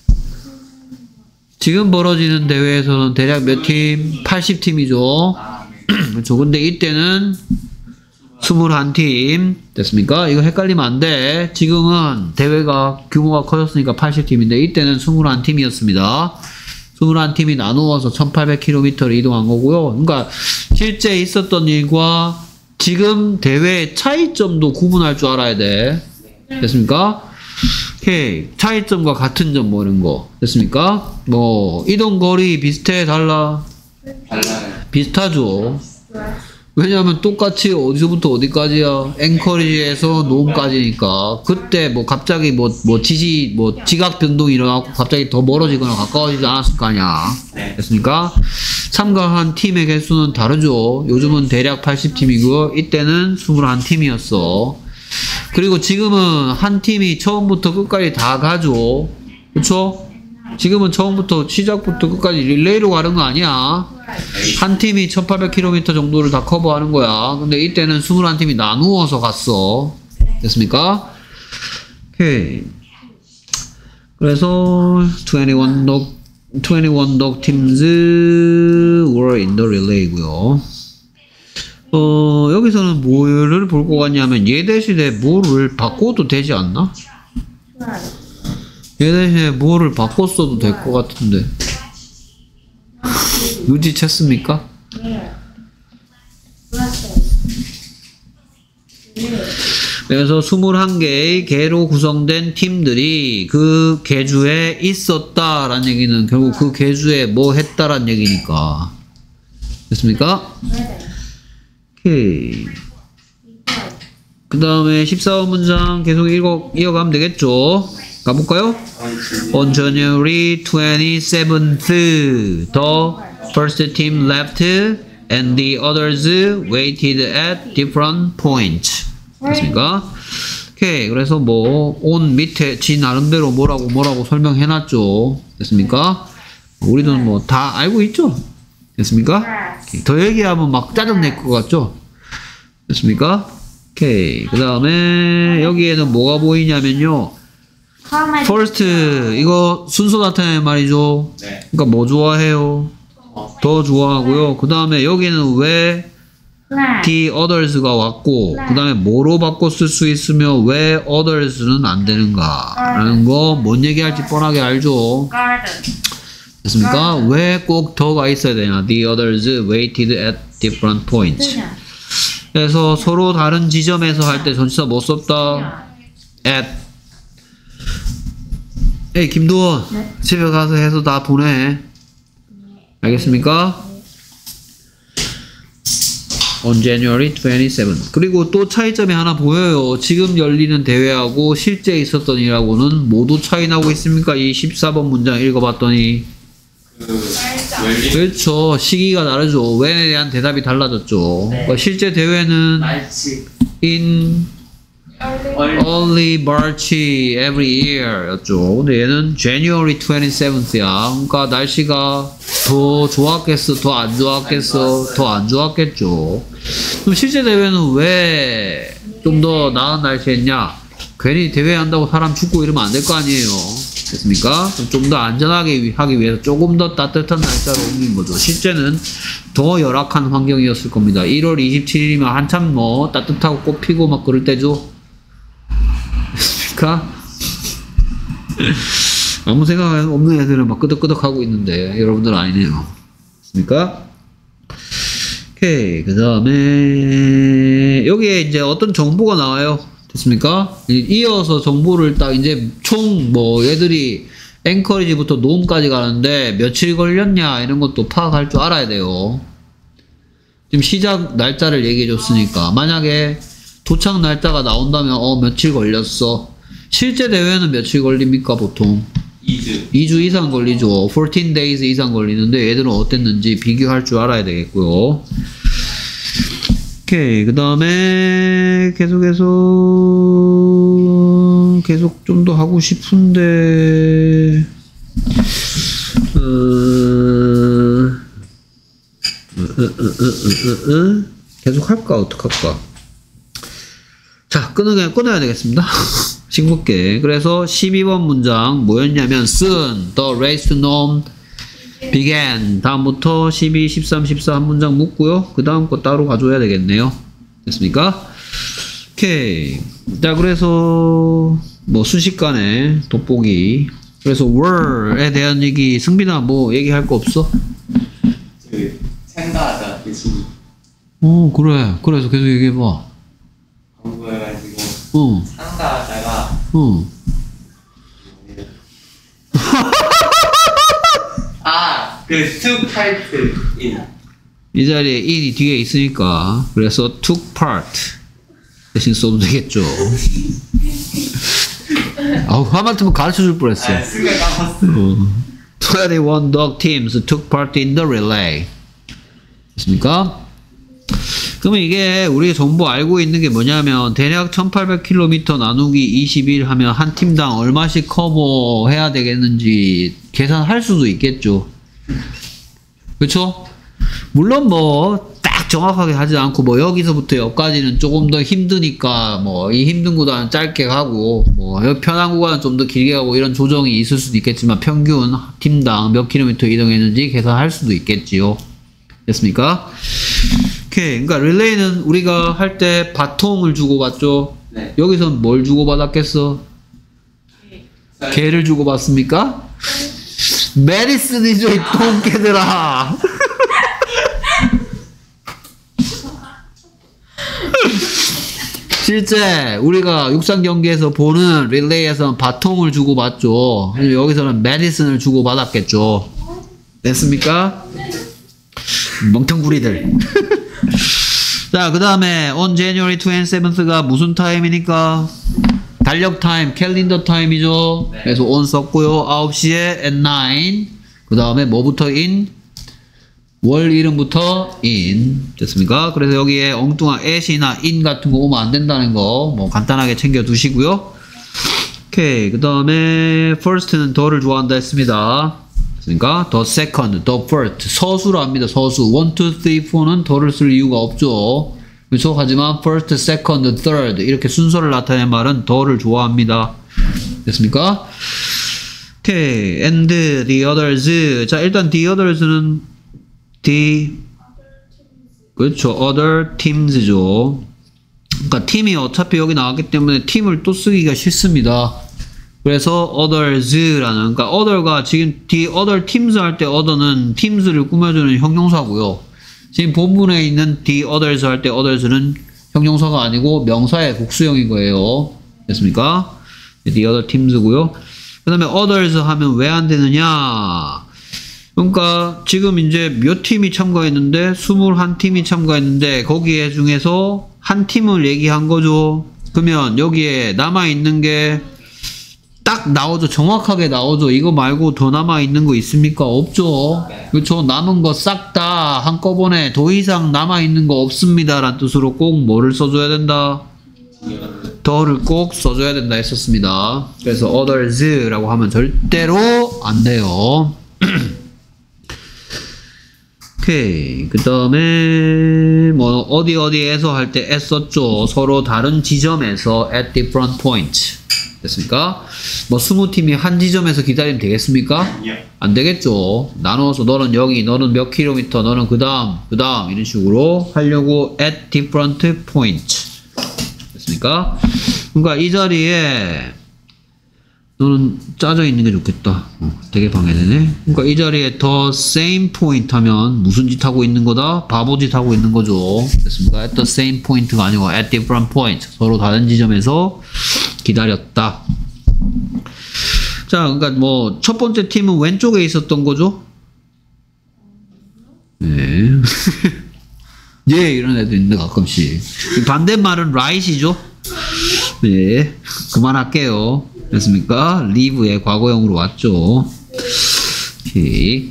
지금 벌어지는 대회에서는 대략 몇 팀? 팔십 팀이죠. 아, 네. 그렇죠. 근데 이때는 이십일 팀. 됐습니까? 이거 헷갈리면 안 돼. 지금은 대회가 규모가 커졌으니까 팔십 팀인데 이때는 이십일 팀이었습니다. 이십일 팀이 나누어서 천팔백 킬로미터를 이동한 거고요. 그러니까 실제 있었던 일과 지금 대회의 차이점도 구분할 줄 알아야 돼. 됐습니까? 오케이. 차이점과 같은 점 뭐 이런 거. 됐습니까? 뭐 이동 거리 비슷해 달라? 달라요. 비슷하죠. 왜냐하면 똑같이 어디서부터 어디까지야? 앵커리지에서 놈까지니까. 그때 뭐 갑자기 뭐, 뭐 지지, 뭐 지각 변동이 일어나고 갑자기 더 멀어지거나 가까워지지 않았을 거 아니야. 네. 됐습니까? 참가한 팀의 개수는 다르죠. 요즘은 대략 팔십 팀이고, 이때는 이십일 팀이었어. 그리고 지금은 한 팀이 처음부터 끝까지 다 가죠. 그쵸? 지금은 처음부터 시작부터 끝까지 릴레이로 가는 거 아니야. 한 팀이 천팔백 킬로미터 정도를 다 커버하는 거야. 근데 이때는 이십일 팀이 나누어서 갔어. 됐습니까? 오케이. 그래서 twenty-one dog, twenty-one dog teams were in the relay고요. 어, 여기서는 뭐를 볼 것 같냐면 얘 대신에 뭐를 바꿔도 되지 않나? 얘 대신에 뭐를 바꿨어도 될 것 같은데. 눈치챘습니까? Here. Glasses. Here. 그래서 이십일 개의 개로 구성된 팀들이 그 개주에 있었다라는 얘기는 결국 그 개주에 뭐 했다라는 얘기니까. 됐습니까? Weather. 오케이. Report. 그 다음에 십사 번 문장 계속 읽어, 이어가면 되겠죠? 가볼까요? On January twenty-seventh, the first team left and the others waited at different points. 됐습니까? 오케이. 그래서 뭐, on 밑에 지 나름대로 뭐라고 뭐라고 설명해놨죠. 됐습니까? 우리도 뭐 다 알고 있죠? 됐습니까? 오케이. 더 얘기하면 막 짜증낼 것 같죠? 됐습니까? 오케이. 그 다음에 여기에는 뭐가 보이냐면요. Call my first 이거 순서 나타내는 말이죠. 네. 그러니까 뭐 좋아해요? 더 좋아하고요. 그 다음에 여기는 왜 plan. the others가 왔고 그 다음에 뭐로 바꿔 쓸 수 있으며 왜 others는 안 되는가 라는 거 뭔 얘기할지 뻔하게 알죠. Garden. 됐습니까? 왜 꼭 더가 있어야 되냐. The others waited at different points. Dinner. 그래서 서로 다른 지점에서 할 때 전치사 못 썼다. at. 에이 김도원, 네? 집에 가서 해서 다 보내. 알겠습니까? On January twenty-seventh. 그리고 또 차이점이 하나 보여요. 지금 열리는 대회하고 실제 있었던 일하고는 모두 차이 나고 있습니까? 이 십사 번 문장 읽어봤더니. 그 열린 그렇죠. 시기가 다르죠. when에 대한 대답이 달라졌죠. 네. 그러니까 실제 대회는 날치 in Early. only March every year 였죠. 근데 얘는 January twenty-seventh야. 그러니까 날씨가 더 좋았겠어? 더 안 좋았겠어? 더 안 좋았겠죠. 그럼 실제 대회는 왜 좀 더 나은 날씨에 했냐? 괜히 대회 한다고 사람 죽고 이러면 안 될 거 아니에요. 됐습니까? 좀 더 안전하게 하기 위해서 조금 더 따뜻한 날짜로 옮긴 거죠. 실제는 더 열악한 환경이었을 겁니다. 일월 이십칠일이면 한참 뭐 따뜻하고 꽃 피고 막 그럴 때죠. 됐습니까? 아무 생각 없는 애들은 막 끄덕끄덕 하고 있는데 여러분들은 아니네요. 됐습니까? 오케이. 그 다음에 여기에 이제 어떤 정보가 나와요. 됐습니까? 이어서 정보를 딱 이제 총 뭐 얘들이 앵커리지부터 노음까지 가는데 며칠 걸렸냐 이런 것도 파악할 줄 알아야 돼요. 지금 시작 날짜를 얘기해 줬으니까 만약에 도착 날짜가 나온다면 어 며칠 걸렸어. 실제 대회는 며칠 걸립니까 보통? 이 주 이 주 이상 걸리죠. fourteen days 이상 걸리는데 얘들은 어땠는지 비교할 줄 알아야 되겠고요. 오케이. 그 다음에 계속해서 계속 좀 더 하고 싶은데 어... 으, 으, 으, 으, 으, 으. 계속 할까 어떡할까? 자, 끊어야, 끊어야 되겠습니다. 싱겁게. 그래서 십이 번 문장 뭐였냐면 soon the race to Nome began. 다음부터 십이, 십삼, 십사 한 문장 묻고요. 그 다음 거 따로 가져야 되겠네요. 됐습니까? 오케이. 자, 그래서 뭐 순식간에 돋보기. 그래서 were에 대한 얘기 승빈아 뭐 얘기할 거 없어? 그 참가하다 계신 어 그래. 그래서 계속 얘기해봐. 공부해가지고 어. 참가하다가 어. 아그 took part in 이 자리에 in이 뒤에 있으니까 그래서 took part 대신 써도 되겠죠. 아우 하마터면 가르쳐줄 뻔했어. 아 순간 까먹었어. 어. twenty-one dog teams took part in the relay. 됐습니까? 그러면 이게 우리가 정보 알고 있는 게 뭐냐면 대략 천팔백 킬로미터 나누기 이십일 하면 한 팀당 얼마씩 커버해야 되겠는지 계산할 수도 있겠죠. 그렇죠? 물론 뭐 딱 정확하게 하지 않고 뭐 여기서부터 여기까지는 조금 더 힘드니까 뭐 이 힘든 구간은 짧게 가고 뭐 편한 구간은 좀 더 길게 가고 이런 조정이 있을 수도 있겠지만 평균 팀당 몇 킬로미터 이동했는지 계산할 수도 있겠지요. 됐습니까? 오케이. 그러니까 릴레이는 우리가 할 때 바통을 주고받죠. 네. 여기선 뭘 주고받았겠어? 개를 주고받습니까? 메리슨이죠 이 똥개들아. 실제 우리가 육상 경기에서 보는 릴레이에서는 바통을 주고 받죠. 여기서는 메디슨을 주고 받았겠죠. 됐습니까? 멍텅구리들. 자, 그 다음에 on January twenty-seventh가 무슨 타임이니까? 달력 타임, 캘린더 타임이죠. 네. 그래서 on 썼고요. 아홉 시에 at nine. 그 다음에 뭐부터 in? 월 이름부터 in. 됐습니까? 그래서 여기에 엉뚱한 at이나 in 같은 거 오면 안 된다는 거 뭐 간단하게 챙겨 두시고요. 오케이. 그 다음에 first는 더를 좋아한다 했습니다. 됐습니까? the second, the first. 서수로 합니다. 서수. one, two, three, four는 더를 쓸 이유가 없죠. 그렇죠? 하지만 first, second, third 이렇게 순서를 나타내는 말은 더를 좋아합니다. 됐습니까? 오케이. and the others. 자, 일단 the others는 the 그렇죠. other teams죠. 그러니까 팀이 어차피 여기 나왔기 때문에 팀을 또 쓰기가 싫습니다. 그래서 others라는 그러니까 other가 지금 the other teams 할 때 other는 teams를 꾸며주는 형용사고요. 지금 본문에 있는 the others 할 때 others는 형용사가 아니고 명사의 복수형인 거예요. 됐습니까? the other teams고요. 그 다음에 others 하면 왜 안 되느냐? 그러니까 지금 이제 몇 팀이 참가했는데 이십일 팀이 참가했는데 거기에 중에서 한 팀을 얘기한 거죠. 그러면 여기에 남아있는 게 딱 나오죠. 정확하게 나오죠. 이거 말고 더 남아있는 거 있습니까? 없죠. 그렇죠. 남은 거 싹 다 한꺼번에 더 이상 남아있는 거 없습니다 라는 뜻으로 꼭 뭐를 써줘야 된다? 더를 꼭 써줘야 된다 했었습니다. 그래서 others 라고 하면 절대로 안 돼요. 오케이. 그 다음에 뭐 어디 어디에서 할 때 at 썼죠. 서로 다른 지점에서 at different points. 됐습니까? 뭐 스무 팀이 한 지점에서 기다리면 되겠습니까? 안 되겠죠. 나눠서 너는 여기, 너는 몇 킬로미터, 너는 그 다음, 그 다음 이런 식으로 하려고 at different points. 됐습니까? 그러니까 이 자리에 너는 짜져 있는 게 좋겠다. 어, 되게 방해되네. 그러니까 이 자리에 the same point 하면 무슨 짓 하고 있는 거다? 바보 짓 하고 있는 거죠. 됐습니까? at the same point가 아니고 at different points. 서로 다른 지점에서 기다렸다. 자, 그러니까 뭐 첫 번째 팀은 왼쪽에 있었던 거죠. 네. 예, 이런 애도 있는데 가끔씩. 반대말은 right이죠. 네, 그만할게요. 됐습니까? live의 과거형으로 왔죠. 오케이.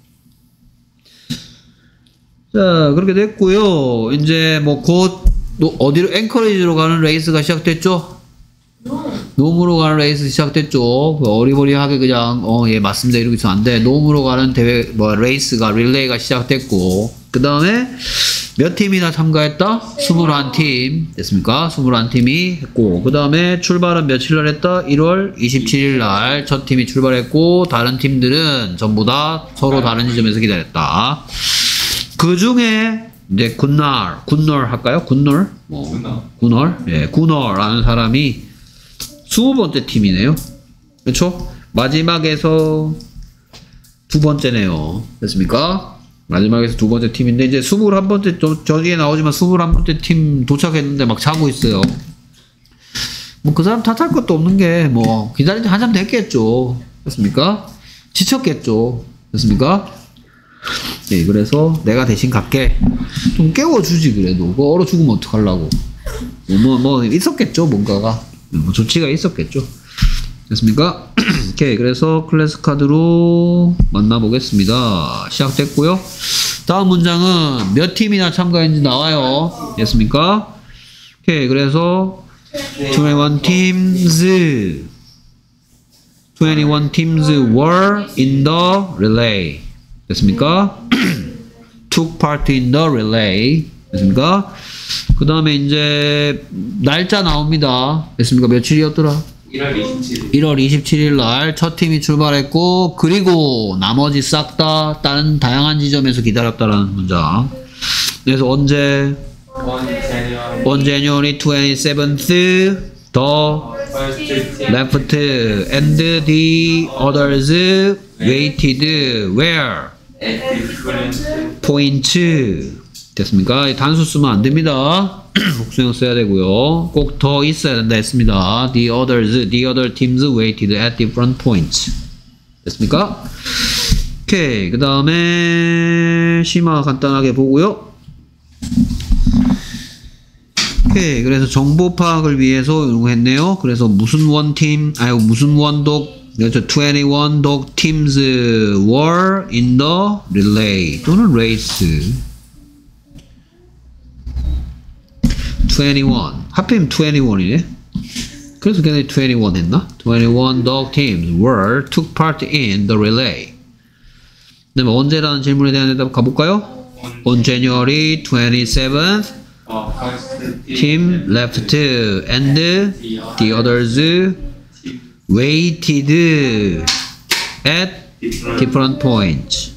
자, 그렇게 됐고요. 이제 뭐 곧 어디로 앵커리지로 가는 레이스가 시작됐죠? 놈으로 가는 레이스 시작됐죠. 어리버리하게 그냥 어 예 맞습니다 이러고 있으면 안 돼. 놈으로 가는 대회 뭐 레이스가 릴레이가 시작됐고 그 다음에 몇 팀이나 참가했다? 이십일 팀 됐습니까? 이십일 팀이 했고 그 다음에 출발은 며칠 날 했다? 일월 이십칠일 날 첫 팀이 출발했고 다른 팀들은 전부 다 서로 다른 지점에서 기다렸다. 그 중에 이제 굿날 굿널 할까요? 굿널? 뭐 굿널? 예, 굿널라는 사람이 이십 번째 팀이네요. 그렇죠? 마지막에서 두 번째네요. 됐습니까? 마지막에서 두 번째 팀인데 이제 이십일 번째 저, 저기에 나오지만 이십일 번째 팀 도착했는데 막 자고 있어요. 뭐 그 사람 탓할 것도 없는 게 뭐 기다린 지 한참 됐겠죠. 됐습니까? 지쳤겠죠. 됐습니까? 네, 그래서 내가 대신 갈게. 좀 깨워주지 그래도. 그거 얼어 죽으면 어떡하려고. 뭐, 뭐 있었겠죠 뭔가가. 뭐 조치가 있었겠죠. 됐습니까? 오케이. 그래서 클래스 카드로 만나보겠습니다. 시작됐고요. 다음 문장은 몇 팀이나 참가했는지 나와요. 됐습니까? 오케이. 그래서 이십일 teams 이십일 teams were in the relay. 됐습니까? took part in the relay. 됐습니까? 그 다음에 이제 날짜 나옵니다. 됐습니까? 며칠이었더라? 일월 이십칠일. 일월 이십칠일 날 첫 팀이 출발했고 그리고 나머지 싹 다 다른 다양한 지점에서 기다렸다라는 문장. 그래서 언제? on January twenty-seventh the left and the others waited where? at different point 됐습니까? 이 단수 쓰면 안 됩니다. 복수형 써야 되고요. 꼭 더 있어야 된다 했습니다. The others, the other teams waited at different points. 됐습니까? 오케이. 그 다음에 심화 간단하게 보고요. 오케이. 그래서 정보 파악을 위해서 이런 거 했네요. 그래서 무슨 원팀, 아니 무슨 원독, 그렇죠. 이십일 독 teams were in the relay 또는 race. 이십일. 하필이면 이십일이네. 그래서 걔네 이십일 했나? 이십일 dog teams were took part in the relay. 그 다음에 언제라는 질문에 대한 대답 가볼까요? On January twenty-seventh, 어, first team left and the others waited at different points.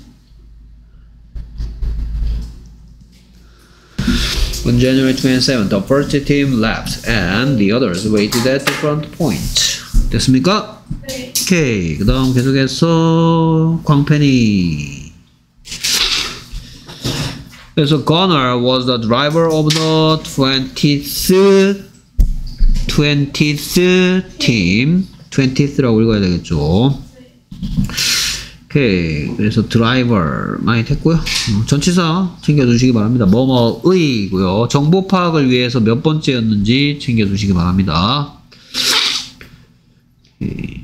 On January twenty-seventh, the first team left and the others waited at different points. 됐습니까? 네. 오케이. 그 다음 계속해서 광팬이. 그래서 Gunnar was the driver of the twentieth, twentieth team. twentieth라고 읽어야 되겠죠. 오케이. 그래서 드라이버 많이 됐고요. 전치사 챙겨두시기 바랍니다. 뭐뭐의고요. 정보 파악을 위해서 몇 번째였는지 챙겨두시기 바랍니다. 오케이.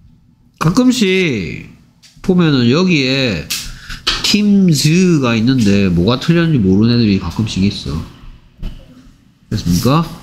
가끔씩 보면은 여기에 팀즈가 있는데 뭐가 틀렸는지 모르는 애들이 가끔씩 있어. 됐습니까?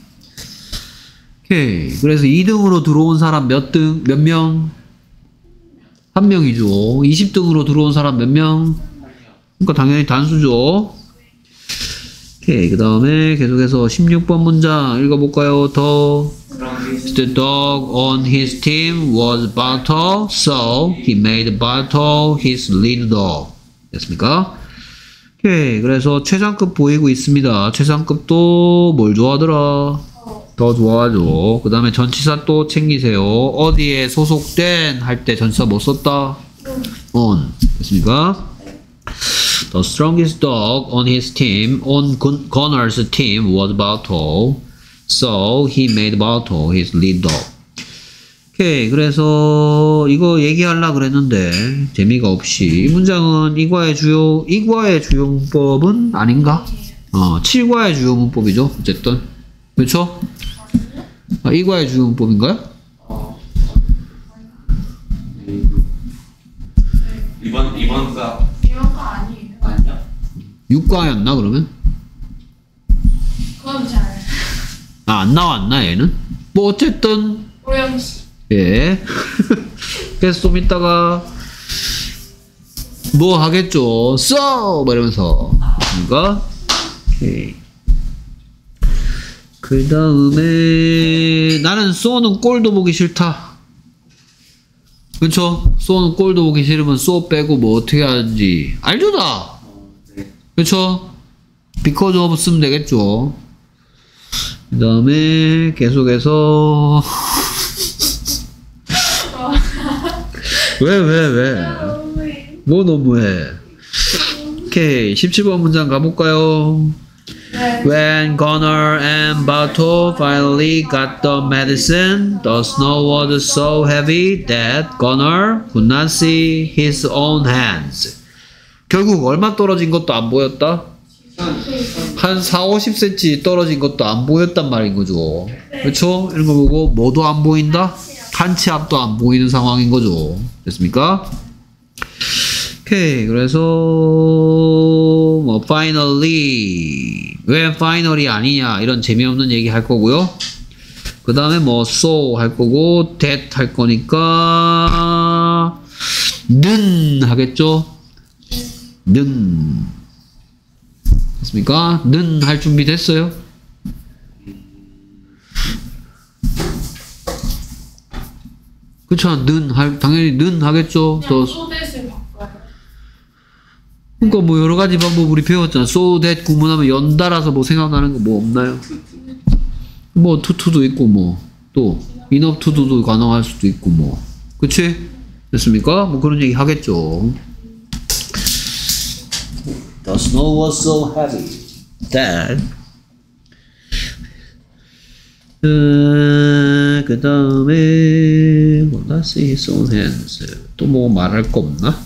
오케이. 그래서 이 등으로 들어온 사람 몇 등, 몇 명? 한 명이죠. 이십 등으로 들어온 사람 몇 명? 그러니까 당연히 단수죠. 오케이. 그 다음에 계속해서 십육 번 문장 읽어볼까요? 더. The dog on his team was Balto, so he made Balto his lead dog. 됐습니까? 오케이. 그래서 최상급 보이고 있습니다. 최상급도 뭘 좋아하더라? 더 좋아하죠. 그 다음에 전치사 또 챙기세요. 어디에 소속된 할 때 전치사 뭐 썼다? on. 됐습니까? The strongest dog on his team, on Connor's team, was Balto. So he made Balto his lead dog. 오케이. 그래서 이거 얘기하려고 그랬는데 재미가 없이 이 문장은 이과의 주요 이과의 주요 문법은 아닌가? 어, 칠과의 주요 문법이죠. 어쨌든 그렇죠? 아, 이과의 주요 문법인가요? 어, 이번 이번가 이런거 아니에요. 아니야? 육과였나 그러면? 그건 잘. 아, 안 나왔나 얘는? 뭐 어쨌든 오영씨. 예. 그래서 좀 이따가 뭐 하겠죠. 써! 뭐 이러면서. 그러니까 오케이. 그 다음에 나는 쏘는 꼴도 보기 싫다. 그쵸? 쏘는 꼴도 보기 싫으면 쏘 빼고 뭐 어떻게 하는지 알죠 다? 어, 네. 그쵸? because of 쓰면 되겠죠. 그 다음에 계속해서 왜 왜 왜? 뭐 너무해? 오케이. 십칠 번 문장 가볼까요? 네. When Connor and Balto finally got the medicine, the snow was so heavy that Connor could not see his own hands. 결국 얼마 떨어진 것도 안 보였다? 한 사오십 센티미터 떨어진 것도 안 보였단 말인 거죠. 그렇죠? 이런 거 보고 뭐도 안 보인다? 한 치 앞도 안 보이는 상황인 거죠. 됐습니까? 오케이. 그래서 뭐 finally 왜 finally 아니냐 이런 재미없는 얘기 할 거고요. 그 다음에 뭐 so 할 거고 that 할 거니까 는 하겠죠. 는 됐습니까? 는 할 준비 됐어요? 그쵸? 는 할, 당연히 는 하겠죠? 더. 소댓을 바꿔요. 그러니까 뭐 여러 가지 방법 우리 배웠잖아. so that 구문하면 연달아서 뭐 생각나는 거 뭐 없나요? 뭐 to to도 있고 뭐 또 enough to do도 가능할 수도 있고 뭐 그치? 됐습니까? 뭐 그런 얘기 하겠죠. The snow was so heavy that 그, 그 다음에 Not his own hands. 또 뭐 말할 거 없나?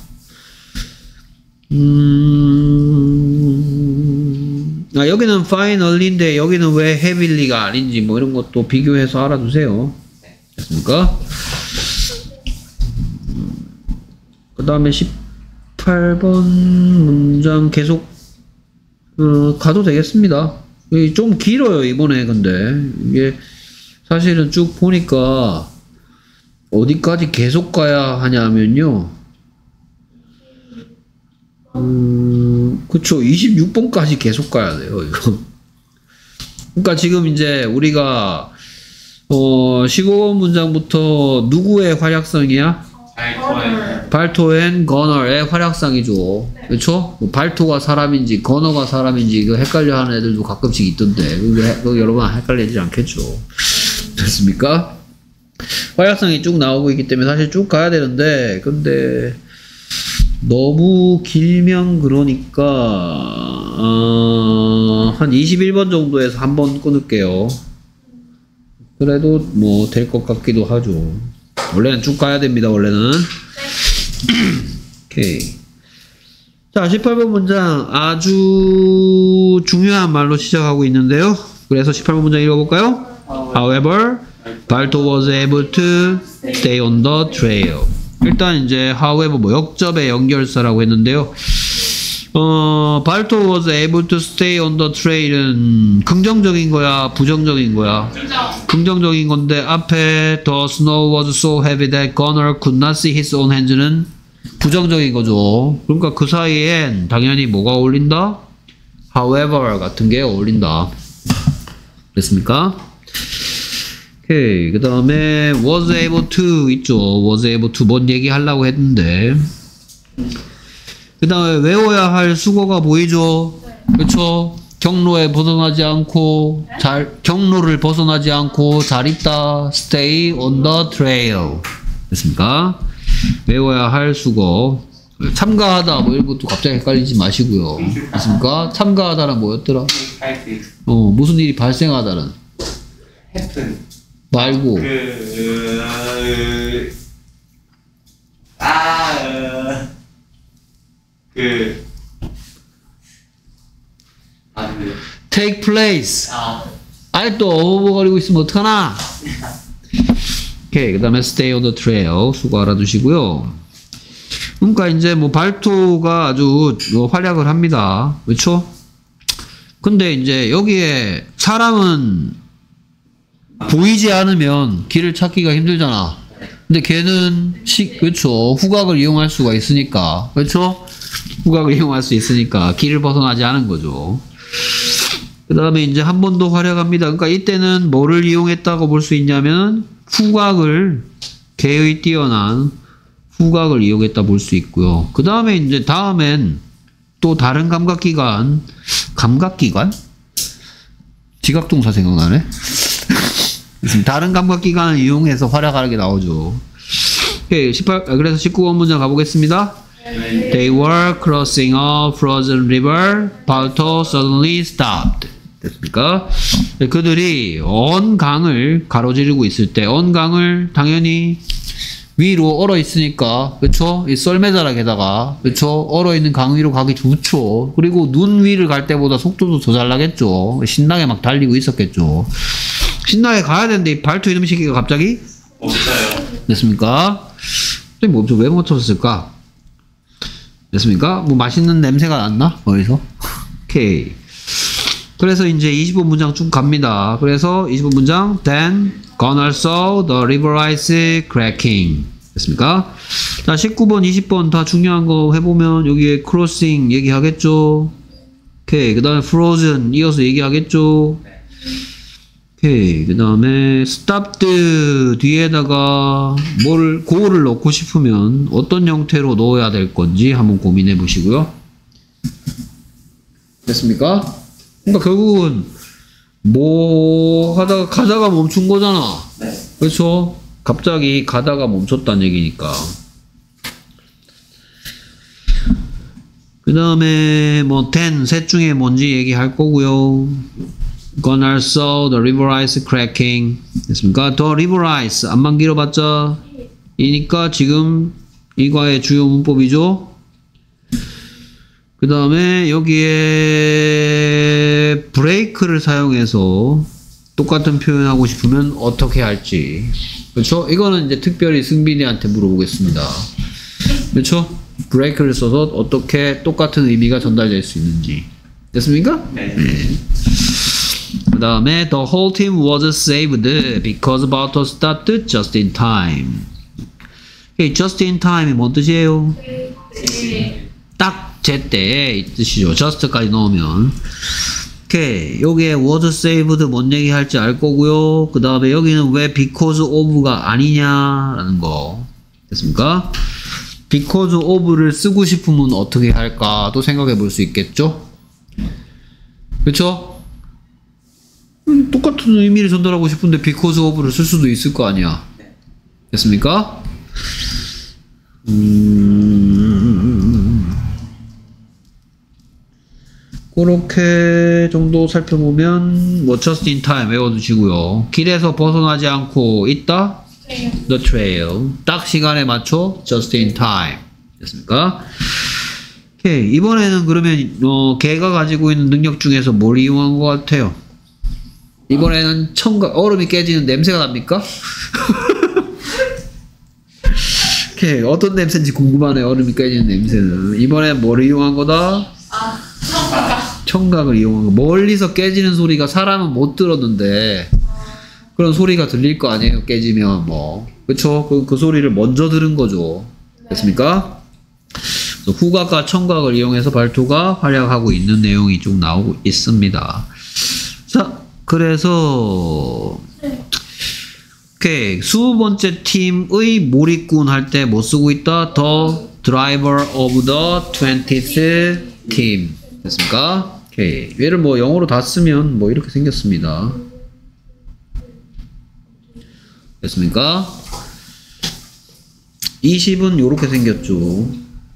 음, 아, 여기는 finally인데 여기는 왜 heavily가 아닌지 뭐 이런 것도 비교해서 알아두세요. 됐습니까? 그 다음에 십팔 번 문장 계속 어, 가도 되겠습니다. 좀 길어요 이번에. 근데 이게 사실은 쭉 보니까 어디까지 계속 가야 하냐면요, 음, 그쵸, 이십육 번까지 계속 가야 돼요 이거. 그러니까 지금 이제 우리가 어, 십오 번 문장부터 누구의 활약성이야? 발토엔. 발토 앤 거너의 활약상이죠. 그렇죠? 뭐 발토가 사람인지 거너가 사람인지 이거 헷갈려하는 애들도 가끔씩 있던데 그거, 그거 여러분 헷갈리지 않겠죠? 됐습니까? 활약상이 쭉 나오고 있기 때문에 사실 쭉 가야 되는데, 근데 너무 길면 그러니까 어, 한 이십일 번 정도에서 한 번 끊을게요. 그래도 뭐 될 것 같기도 하죠. 원래는 쭉 가야 됩니다, 원래는. 오케이. 자, 십팔 번 문장 아주 중요한 말로 시작하고 있는데요. 그래서 십팔 번 문장 읽어볼까요? However, 발토 was able to stay on the trail. 일단 이제 however 뭐 역접의 연결사라고 했는데요. 어, 발토 was able to stay on the trail은 긍정적인 거야, 부정적인 거야? 긍정적인 건데 앞에 the snow was so heavy that Gunnar could not see his own hands는 부정적인 거죠. 그러니까 그 사이엔 당연히 뭐가 어울린다? However 같은 게 어울린다. 됐습니까? 오케이. 그 다음에 was able to 있죠. was able to 뭔 얘기 하려고 했는데, 그 다음에 외워야 할 수거가 보이죠? 그쵸? 경로에 벗어나지 않고, 잘, 경로를 벗어나지 않고 잘 있다. Stay on the trail. 됐습니까? 외워야 할 수거. 참가하다, 뭐 이런 것도 갑자기 헷갈리지 마시고요. 됐습니까? 참가하다는 뭐였더라? 어, 무슨 일이 발생하다는. happen. 말고. 그, 아, 어, 그, 아, 그, take place. 아, 아니 또 어버버거리고 있으면 어떡하나? 오케이. 그 다음에 stay on the trail. 수고 알아두시고요. 그러니까 이제 뭐 발토가 아주 뭐 활약을 합니다. 그렇죠? 근데 이제 여기에 사람은 보이지 않으면 길을 찾기가 힘들잖아. 근데 걔는 시, 그렇죠, 후각을 이용할 수가 있으니까, 그렇죠? 후각을 이용할 수 있으니까 길을 벗어나지 않은 거죠. 그 다음에 이제 한 번 더 활약합니다. 그러니까 이때는 뭐를 이용했다고 볼 수 있냐면 후각을, 개의 뛰어난 후각을 이용했다 볼 수 있고요. 그 다음에 이제 다음엔 또 다른 감각기관, 감각기관? 지각동사 생각나네? 다른 감각기관을 이용해서 활약하는 게 나오죠. 오케이, 십팔, 그래서 십구 번 문장 가보겠습니다. They were crossing a frozen river. Balto suddenly stopped. 됐습니까? 그들이 언 강을 가로지르고 있을 때, 언 강을 당연히 위로 얼어 있으니까, 그쵸? 이 썰매자락에다가, 그쵸? 얼어 있는 강 위로 가기 좋죠. 그리고 눈 위를 갈 때보다 속도도 더 잘 나겠죠. 신나게 막 달리고 있었겠죠. 신나게 가야 되는데 이 발토 이놈 시기가 갑자기 없어요. 됐습니까? 뭐 멈춰, 왜 멈췄을까? 됐습니까? 뭐 맛있는 냄새가 났나? 어디서? 오케이. 그래서 이제 이십 번 문장 쭉 갑니다. 그래서 이십 번 문장 Then Gunnar saw the river ice cracking. 됐습니까? 자, 십구 번, 이십 번 다 중요한 거 해보면 여기에 crossing 얘기하겠죠? 오케이. 그 다음에 frozen 이어서 얘기하겠죠? 오케이. 그 다음에 stopped 뒤에다가 뭘, 고를 넣고 싶으면 어떤 형태로 넣어야 될 건지 한번 고민해 보시고요. 됐습니까? 그러니까 결국은 뭐 하다가 가다가 멈춘 거잖아. 네. 그렇죠? 갑자기 가다가 멈췄다는 얘기니까. 그 그 다음에 뭐 then 셋 중에 뭔지 얘기할 거고요. Gonna saw the river ice cracking. 됐습니까? The river ice 안만 길어봤자 이니까 지금 이과의 주요 문법이죠. 그 다음에 여기에 break를 사용해서 똑같은 표현하고 싶으면 어떻게 할지. 그렇죠? 이거는 이제 특별히 승빈이한테 물어보겠습니다. 그렇죠? break를 써서 어떻게 똑같은 의미가 전달될 수 있는지. 됐습니까? 네. 네. 그 다음에 the whole team was saved because Bartos started just in time. Okay, just in time이 뭔 뜻이에요? 딱 제때 이 뜻이죠. just까지 넣으면. 오케이, 여기에 was saved 뭔 얘기 할지 알 거고요. 그 다음에 여기는 왜 because of가 아니냐라는 거. 됐습니까? because of를 쓰고 싶으면 어떻게 할까도 생각해 볼 수 있겠죠? 그쵸? 음, 똑같은 의미를 전달하고 싶은데 because of를 쓸 수도 있을 거 아니야. 됐습니까? 음... 그렇게 정도 살펴보면 뭐 just in time 외워두시고요. 길에서 벗어나지 않고 있다. The trail. 딱 시간에 맞춰 just in time. 됐습니까? 오케이. 이번에는 그러면 어, 걔가 가지고 있는 능력 중에서 뭘 이용한 것 같아요? 이번에는 첨가 얼음이 깨지는 냄새가 납니까? 오케이. 어떤 냄새인지 궁금하네. 얼음이 깨지는 냄새는. 이번엔 뭘 이용한 거다? 아, 청각을 이용한 거. 멀리서 깨지는 소리가 사람은 못 들었는데 그런 소리가 들릴 거 아니에요. 깨지면 뭐 그쵸? 그, 그 소리를 먼저 들은 거죠. 됐습니까? 후각과 청각을 이용해서 발토가 활약하고 있는 내용이 좀 나오고 있습니다. 자, 그래서 오케이. 스무 번째 팀의 몰입군 할 때 뭐 쓰고 있다? The driver of the twentieth team. 됐습니까? 오케이. 얘를 뭐 영어로 다 쓰면 뭐 이렇게 생겼습니다. 됐습니까? 이십은 요렇게 생겼죠.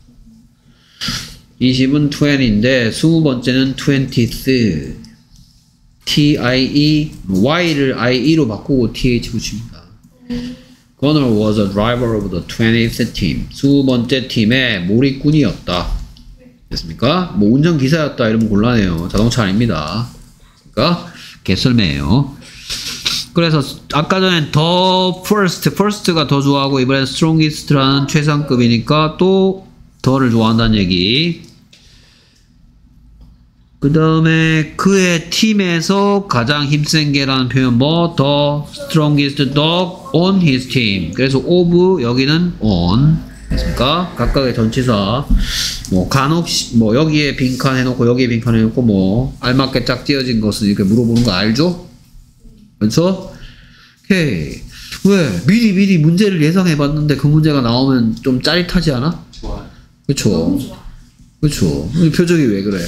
이십은 이십인데 스무 번째는 twentieth. T-I-E, Y를 I-E로 바꾸고 T-H 붙입니다. Gunnar was a driver of the twentieth team. 스무 번째 팀의 몰입군이었다. 됐습니까? 뭐 운전기사였다 이러면 곤란해요. 자동차 아닙니다. 그러니까 개설매예요. 그래서 아까 전엔 더 first, first가 더 좋아하고 이번엔 strongest라는 최상급이니까 또 더를 좋아한다는 얘기. 그 다음에 그의 팀에서 가장 힘센 개라는 표현 뭐 the strongest dog on his team. 그래서 of 여기는 on 됐습니까? 각각의 전치사 뭐 간혹 뭐 여기에 빈칸 해놓고 여기에 빈칸 해놓고 뭐 알맞게 짝 띄어진 것을 이렇게 물어보는 거 알죠? 그렇죠? 오케이. 왜 미리 미리 문제를 예상해봤는데 그 문제가 나오면 좀 짜릿하지 않아? 좋아요. 그쵸? 너무 좋아. 그쵸? 표정이 왜 그래?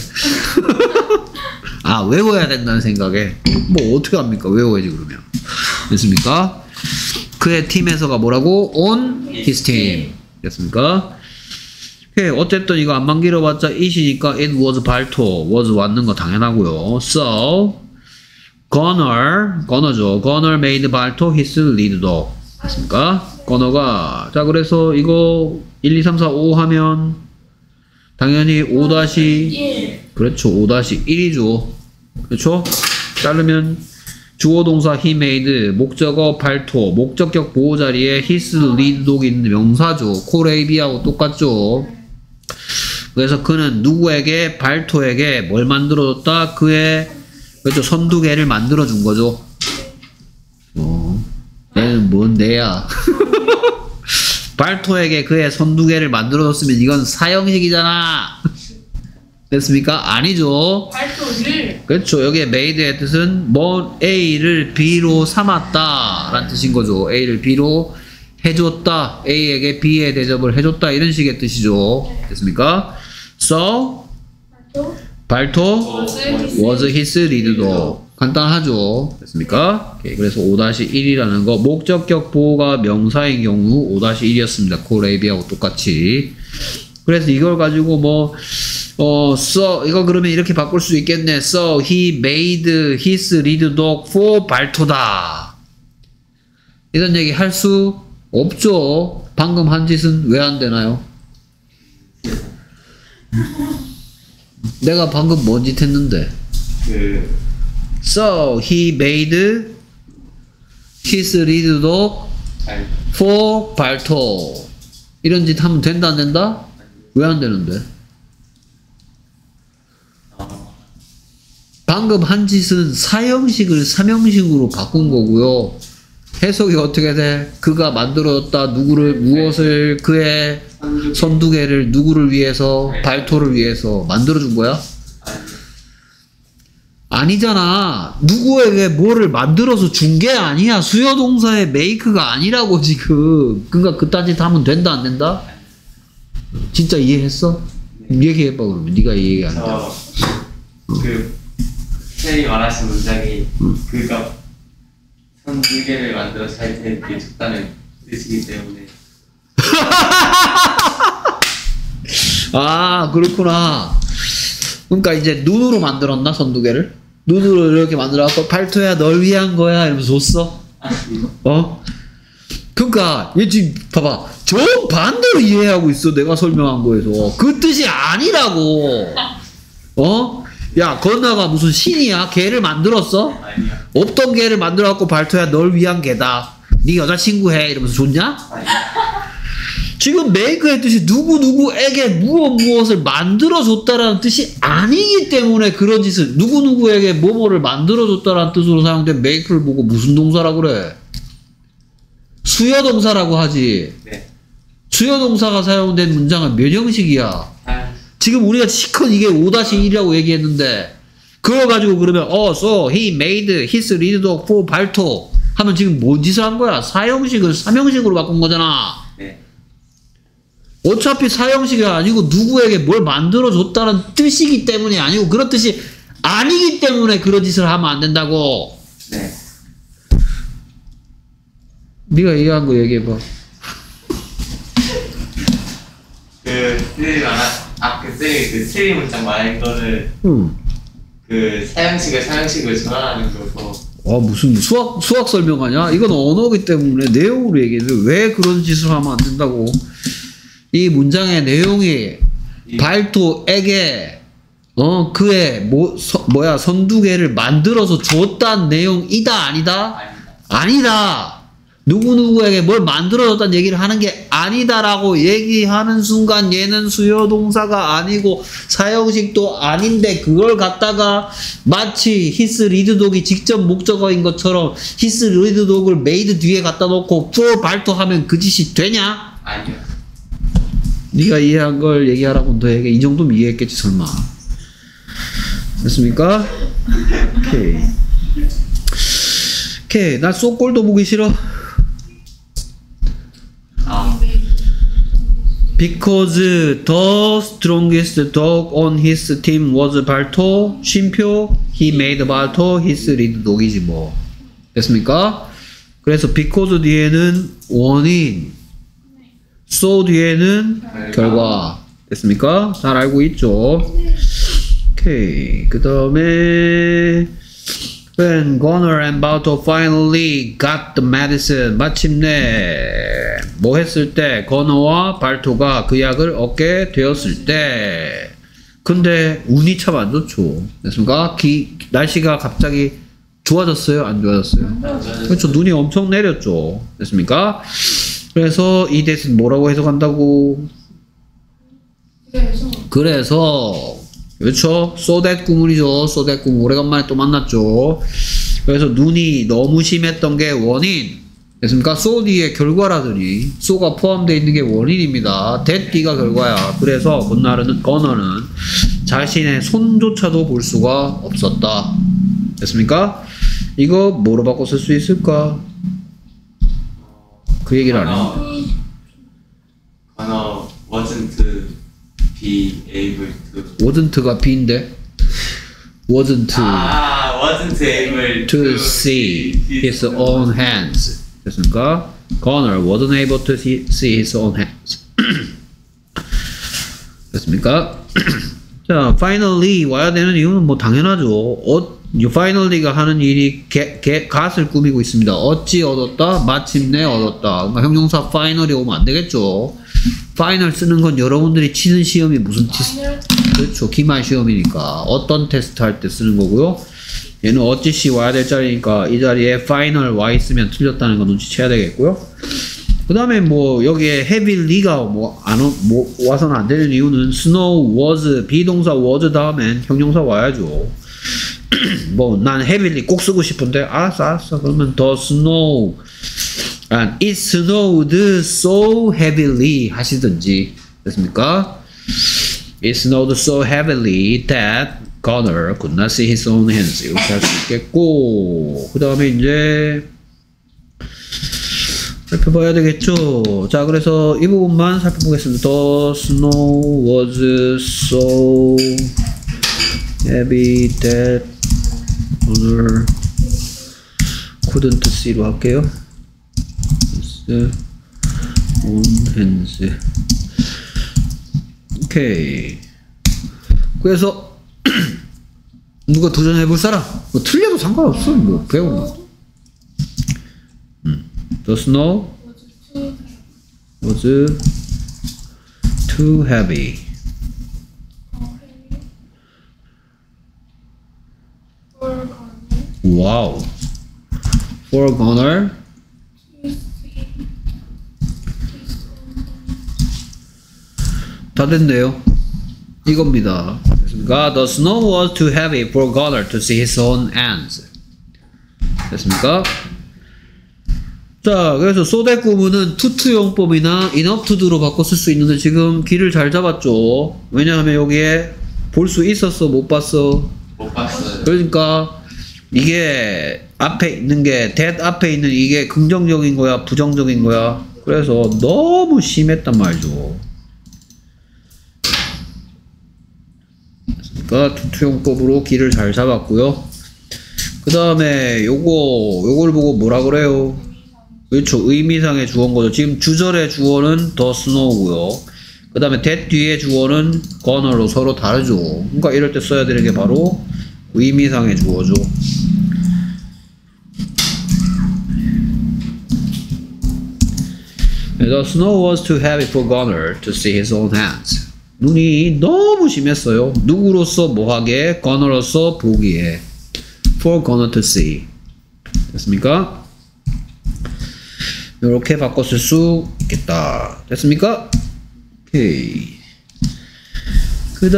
아, 외워야 된다는 생각에 뭐 어떻게 합니까? 외워야지 그러면. 됐습니까? 그의 팀에서가 뭐라고? On his team. 됐습니까? 오케이. 어쨌든 이거 안만 길어봤자 it이니까 it was 발토. was 왔는 거 당연하고요. So Gunnar, Gunnar죠. Gunnar made 발토 his lead dog. 됐습니까? Gunnar가 자 그래서 이거 일, 이, 삼, 사, 오 하면 당연히 오 일. 그렇죠. 오 일이죠. 그렇죠? 자르면 주어 동사 he made, 목적어 발토, 목적격 보호 자리에 his lead dog 있는 명사죠. 코레이비하고 똑같죠. 그래서 그는 누구에게 발토에게 뭘 만들어줬다? 그의 그렇죠. 선두개를 만들어준 거죠. 어, 얘는 뭔 내야? 발토에게 그의 선두개를 만들어줬으면 이건 사형식이잖아. 됐습니까? 아니죠. 발토를 그렇죠. 여기에 made의 뜻은 뭐 A를 B로 삼았다 라는 뜻인 거죠. A를 B로 해줬다. A에게 B의 대접을 해줬다. 이런 식의 뜻이죠. 됐습니까? So 발토 발토 was his lead dog. 간단하죠. 됐습니까? 오케이. 그래서 오 일이라는 거 목적격 보호가 명사인 경우 오 일이었습니다. 코레이비하고 똑같이. 그래서 이걸 가지고 뭐 어, so 이거 그러면 이렇게 바꿀 수 있겠네. So he made his lead dog for 발토다. 이런 얘기 할 수 없죠. 방금 한 짓은 왜 안 되나요? 내가 방금 뭔 짓 했는데? 그 So he made his lead dog 발, for 발토. 이런 짓 하면 된다 안 된다? 왜 안 되는데? 어, 방금 한 짓은 사형식을 삼형식으로 바꾼 거고요. 해석이 어떻게 돼? 그가 만들었다. 누구를, 무엇을, 그의 선두 선두개를 누구를 위해서, 발토를 위해서 만들어준 거야? 아니잖아. 누구에게 뭐를 만들어서 준 게 아니야. 수요동사의 메이크가 아니라고 지금. 그러니까 그딴 짓 하면 된다 안 된다? 진짜 이해했어? 얘기해봐 그러면. 네가 이해 안 돼. 저그 선생님이 말하신 문장이 그가 선 두 개를 만들어서 할 테니까 줬다는 뜻이기 때문에 아 그렇구나. 그러니까 이제 눈으로 만들었나 선두개를? 눈으로 이렇게 만들어갖고 발토야 널 위한 거야 이러면서 줬어? 어? 그러니까 얘 지금 봐봐 정 반대로 이해하고 있어. 내가 설명한 거에서 그 뜻이 아니라고. 어? 야 건나가 무슨 신이야? 개를 만들었어? 아니야 없던 개를 만들어갖고 발토야 널 위한 개다. 네 여자친구 해 이러면서 줬냐? 아니야 지금 메이크의 뜻이 누구누구에게 무엇 무엇을 만들어줬다라는 뜻이 아니기 때문에 그런 짓을 누구누구에게 뭐뭐를 만들어줬다라는 뜻으로 사용된 메이크를 보고 무슨 동사라고 그래? 수여동사라고 하지. 네 수여동사가 사용된 문장은 몇 형식이야? 아, 지금 우리가 시컨 이게 오 일이라고 얘기했는데 그걸 가지고 그러면 어, so he made his lead dog for 발토 하면 지금 뭔 짓을 한 거야? 사형식을 삼형식으로 바꾼 거잖아. 네 어차피 사형식이 아니고 누구에게 뭘 만들어줬다는 뜻이기 때문이 아니고 그런 뜻이 아니기 때문에 그런 짓을 하면 안 된다고. 네. 네가 이해한 거 얘기해봐. 그 선생님이 말한 아그 선생님이 그 틀린 문장 말한 거는 응. 그 사형식을 사형식으로 전환하는 거고 아 무슨 수학 수학 설명하냐? 이건 언어기 때문에 내용으로 얘기해서 왜 그런 짓을 하면 안 된다고. 이 문장의 내용이 발토에게 어 그의 뭐 서, 뭐야 선두개를 만들어서 줬다는 내용이다 아니다? 아니다 아니다. 누구누구에게 뭘 만들어줬다는 얘기를 하는 게 아니다라고 얘기하는 순간 얘는 수요동사가 아니고 사형식도 아닌데 그걸 갖다가 마치 히스 리드독이 직접 목적어인 것처럼 히스 리드독을 메이드 뒤에 갖다 놓고 for 발토하면 그 짓이 되냐? 아니요 네가 이해한 걸 얘기하라고 너에게 이 정도면 이해했겠지 설마. 됐습니까? 오케이 오케이 나 쏘꼴도 보기 싫어. 아 Because the strongest dog on his team was 발토 쉼표 he made 발토 his lead dog이지 뭐. 됐습니까? 그래서 because 뒤에는 원인 so 뒤에는 결과. 결과. 됐습니까? 잘 알고 있죠? 오케이. 그 다음에 When Gunnar and Balto finally got the medicine 마침내 뭐 했을 때 건어와 발토가 그 약을 얻게 되었을 때 근데 운이 참 안 좋죠. 됐습니까? 기, 날씨가 갑자기 좋아졌어요? 안 좋아졌어요? 그렇죠. 눈이 엄청 내렸죠. 됐습니까? 그래서 이 대신 뭐라고 해석한다고? 그래서 그래서 그렇죠. so that 구문이죠. so that 구문 오래간만에 또 만났죠. 그래서 눈이 너무 심했던 게 원인 됐습니까? so 뒤에 결과라더니 so가 포함되어 있는 게 원인입니다. that 뒤가 결과야. 그래서 건너는 건너는 자신의 손조차도 볼 수가 없었다. 됐습니까? 이거 뭐로 바꿔 쓸 수 있을까? 그 얘기를 안 해. 건어 wasn't be able to wasn't가 B인데 wasn't 아 wasn't able to see his own hands. 됐습니까? Connor wasn't able to see, see his own hands. 됐습니까? 자, finally 와야 되는 이유는 뭐 당연하죠. 어, finally가 하는 일이 개, 개, 갓을 꾸미고 있습니다. 어찌 얻었다? 마침내 얻었다. 그러니까 형용사 finally 오면 안 되겠죠. final 쓰는 건 여러분들이 치는 시험이 무슨 테스트? 그렇죠. 기말 시험이니까 어떤 테스트 할 때 쓰는 거고요. 얘는 어찌시 와야 될 자리니까 이 자리에 final 와 있으면 틀렸다는 거 눈치채야 되겠고요. 그 다음에 뭐 여기에 heavyly가 뭐 안 뭐 와서는 안 되는 이유는 snow was 비동사 was 다음엔 형용사 와야죠. 뭐 난 heavily 꼭 쓰고 싶은데 알았어 알았어 그러면 the snow and it snowed so heavily 하시든지 됐습니까? It snowed so heavily that Connor could not see his own hands. 이렇게 할 수 있겠고 그 다음에 이제 살펴봐야 되겠죠. 자, 그래서 이 부분만 살펴보겠습니다. The snow was so heavy that Connor couldn't see로 할게요. his own hands. 오케이. 그래서 누가 도전해볼 사람? 뭐 틀려도 상관없어. 뭐 배우면. 음. The snow was too heavy. 와우. For Connor 다 됐네요. 이겁니다. 됐습니까? The snow was too heavy for Connor to see his own hands. 됐습니까? 자, 그래서 so that 구문은 to 용법이나 enough to do로 바꿔 쓸 수 있는데 지금 길을 잘 잡았죠. 왜냐하면 여기에 볼 수 있었어, 못 봤어? 못 봤어요. 그러니까 이게 앞에 있는 게 that 앞에 있는 이게 긍정적인 거야, 부정적인 거야. 그래서 너무 심했단 말이죠. 그러니까 투투용법으로 길을 잘 잡았고요. 그 다음에 요거 요걸 보고 뭐라 그래요? 그렇죠. 의미상의 주어인 거죠. 지금 주절의 주어는 the snow고요. 그 다음에 that 뒤에 주어는 connor로 서로 다르죠. 그러니까 이럴 때 써야 되는 게 바로 의미상의 주어죠. The snow was too heavy for Connor to see his own hands. 눈이 너무 심했어요. 누구로서 뭐하게? Connor로서 보기에. For Connor to see. 됐습니까? 이렇게 바꿔 쓸 수 있겠다. 됐습니까? 오케이. 그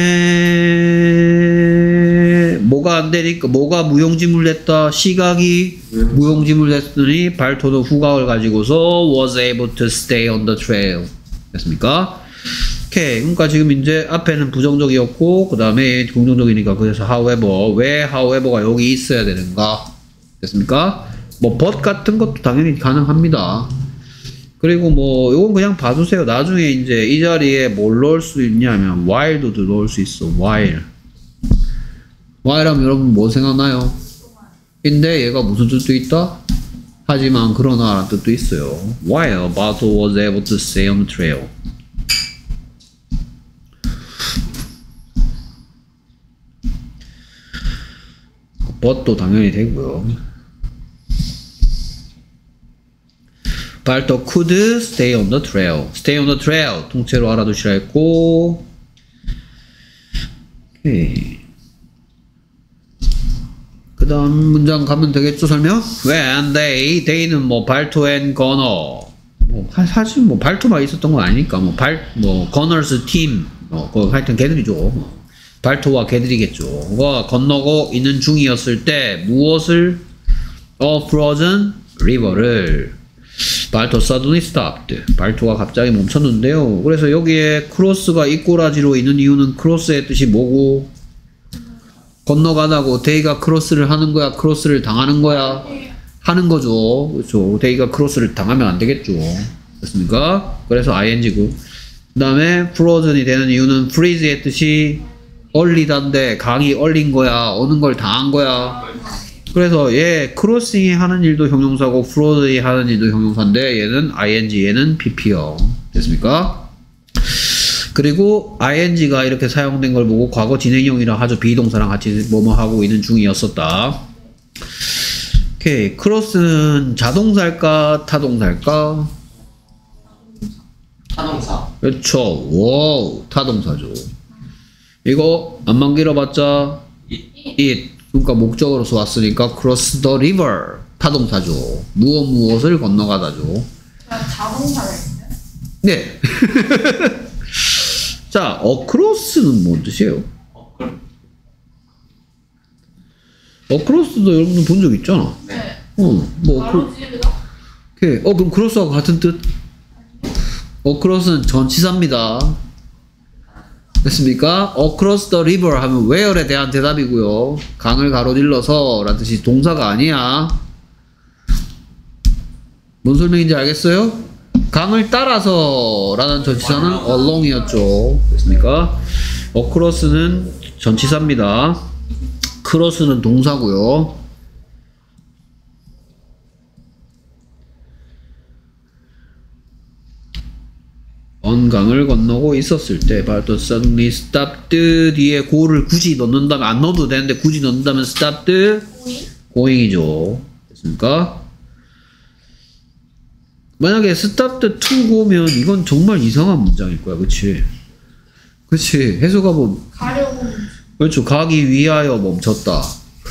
다음에 뭐가 안 되니까 뭐가 무용지물 냈다. 시각이 무용지물 냈더니 발토는 후각을 가지고서 was able to stay on the trail. 됐습니까? 오케이. 그러니까 지금 이제 앞에는 부정적이었고 그 다음에 긍정적이니까 그래서 however 왜 however가 여기 있어야 되는가? 됐습니까? 뭐 but 같은 것도 당연히 가능합니다. 그리고 뭐 이건 그냥 봐주세요. 나중에 이제 이 자리에 뭘 넣을 수 있냐면 while도 넣을 수 있어. while. while 하면 여러분 뭐 생각나요? 근데 얘가 무슨 뜻도 있다? 하지만 그러나 라는 뜻도 있어요. while Bato was able to stay on the trail. but도 당연히 되고요. 발토 could stay on the trail. stay on the trail. 통째로 알아두시라 했고. 오케이. 그 다음 문장 가면 되겠죠, 설명? When they, they는 뭐 발토 and Connor. 뭐, 사실 뭐 발토만 있었던 건 아니니까, 뭐 발, 뭐, Connor's team. 뭐, 그 하여튼 걔들이죠. 발토와 걔들이겠죠. 가 건너고 있는 중이었을 때 무엇을? A frozen river를 발토 suddenly stopped. 발토가 갑자기 멈췄는데요. 그래서 여기에 크로스가 이 꼬라지로 있는 이유는 크로스의 뜻이 뭐고? 건너가다고 데이가 크로스를 하는 거야? 크로스를 당하는 거야? 하는 거죠. 그렇죠. 데이가 크로스를 당하면 안 되겠죠. 됐습니까? 그래서 ing고. 그 다음에 frozen이 되는 이유는 freeze의 뜻이 얼리다인데 강이 얼린 거야? 어느 걸 당한 거야? 그래서 얘 크로싱이 하는 일도 형용사고 프로드이 하는 일도 형용사인데 얘는 ing 얘는 pp요. 됐습니까? 그리고 ing가 이렇게 사용된 걸 보고 과거 진행형이라 하죠. 비동사랑 같이 뭐뭐 하고 있는 중이었었다. 오케이. 크로스는 자동사일까 타동사일까? 타동사. 그렇죠. 와우, 타동사죠. 이거 안만 길어봤자 it. 그러니까 목적어로서 왔으니까 cross the river. 타동사죠. 무엇 무엇을 건너가다죠. 자동사가 있어요? 네. 자, across는 뭔 뜻이에요? 어, 그, across도 여러분들 본 적 있잖아. 네. 어, 뭐 가로지르다? 오케이. 어, 그럼 크로스하고 같은 뜻? across는 전치사입니다. 됐습니까? across the river 하면 where에 대한 대답이고요. 강을 가로질러서 라는 뜻이 동사가 아니야. 뭔 설명인지 알겠어요? 강을 따라서 라는 전치사는 along이었죠. 됐습니까? across는 전치사입니다. cross는 동사고요. 언강을 건너고 있었을 때 발도 suddenly stopped 뒤에 go를 굳이 넣는다면 안 넣어도 되는데 굳이 넣는다면 stopped going이죠. 됐습니까? 만약에 stopped to go면 이건 정말 이상한 문장일 거야. 그치? 그치? 해석가 뭐 가려고 그렇죠. 가기 위하여 멈췄다.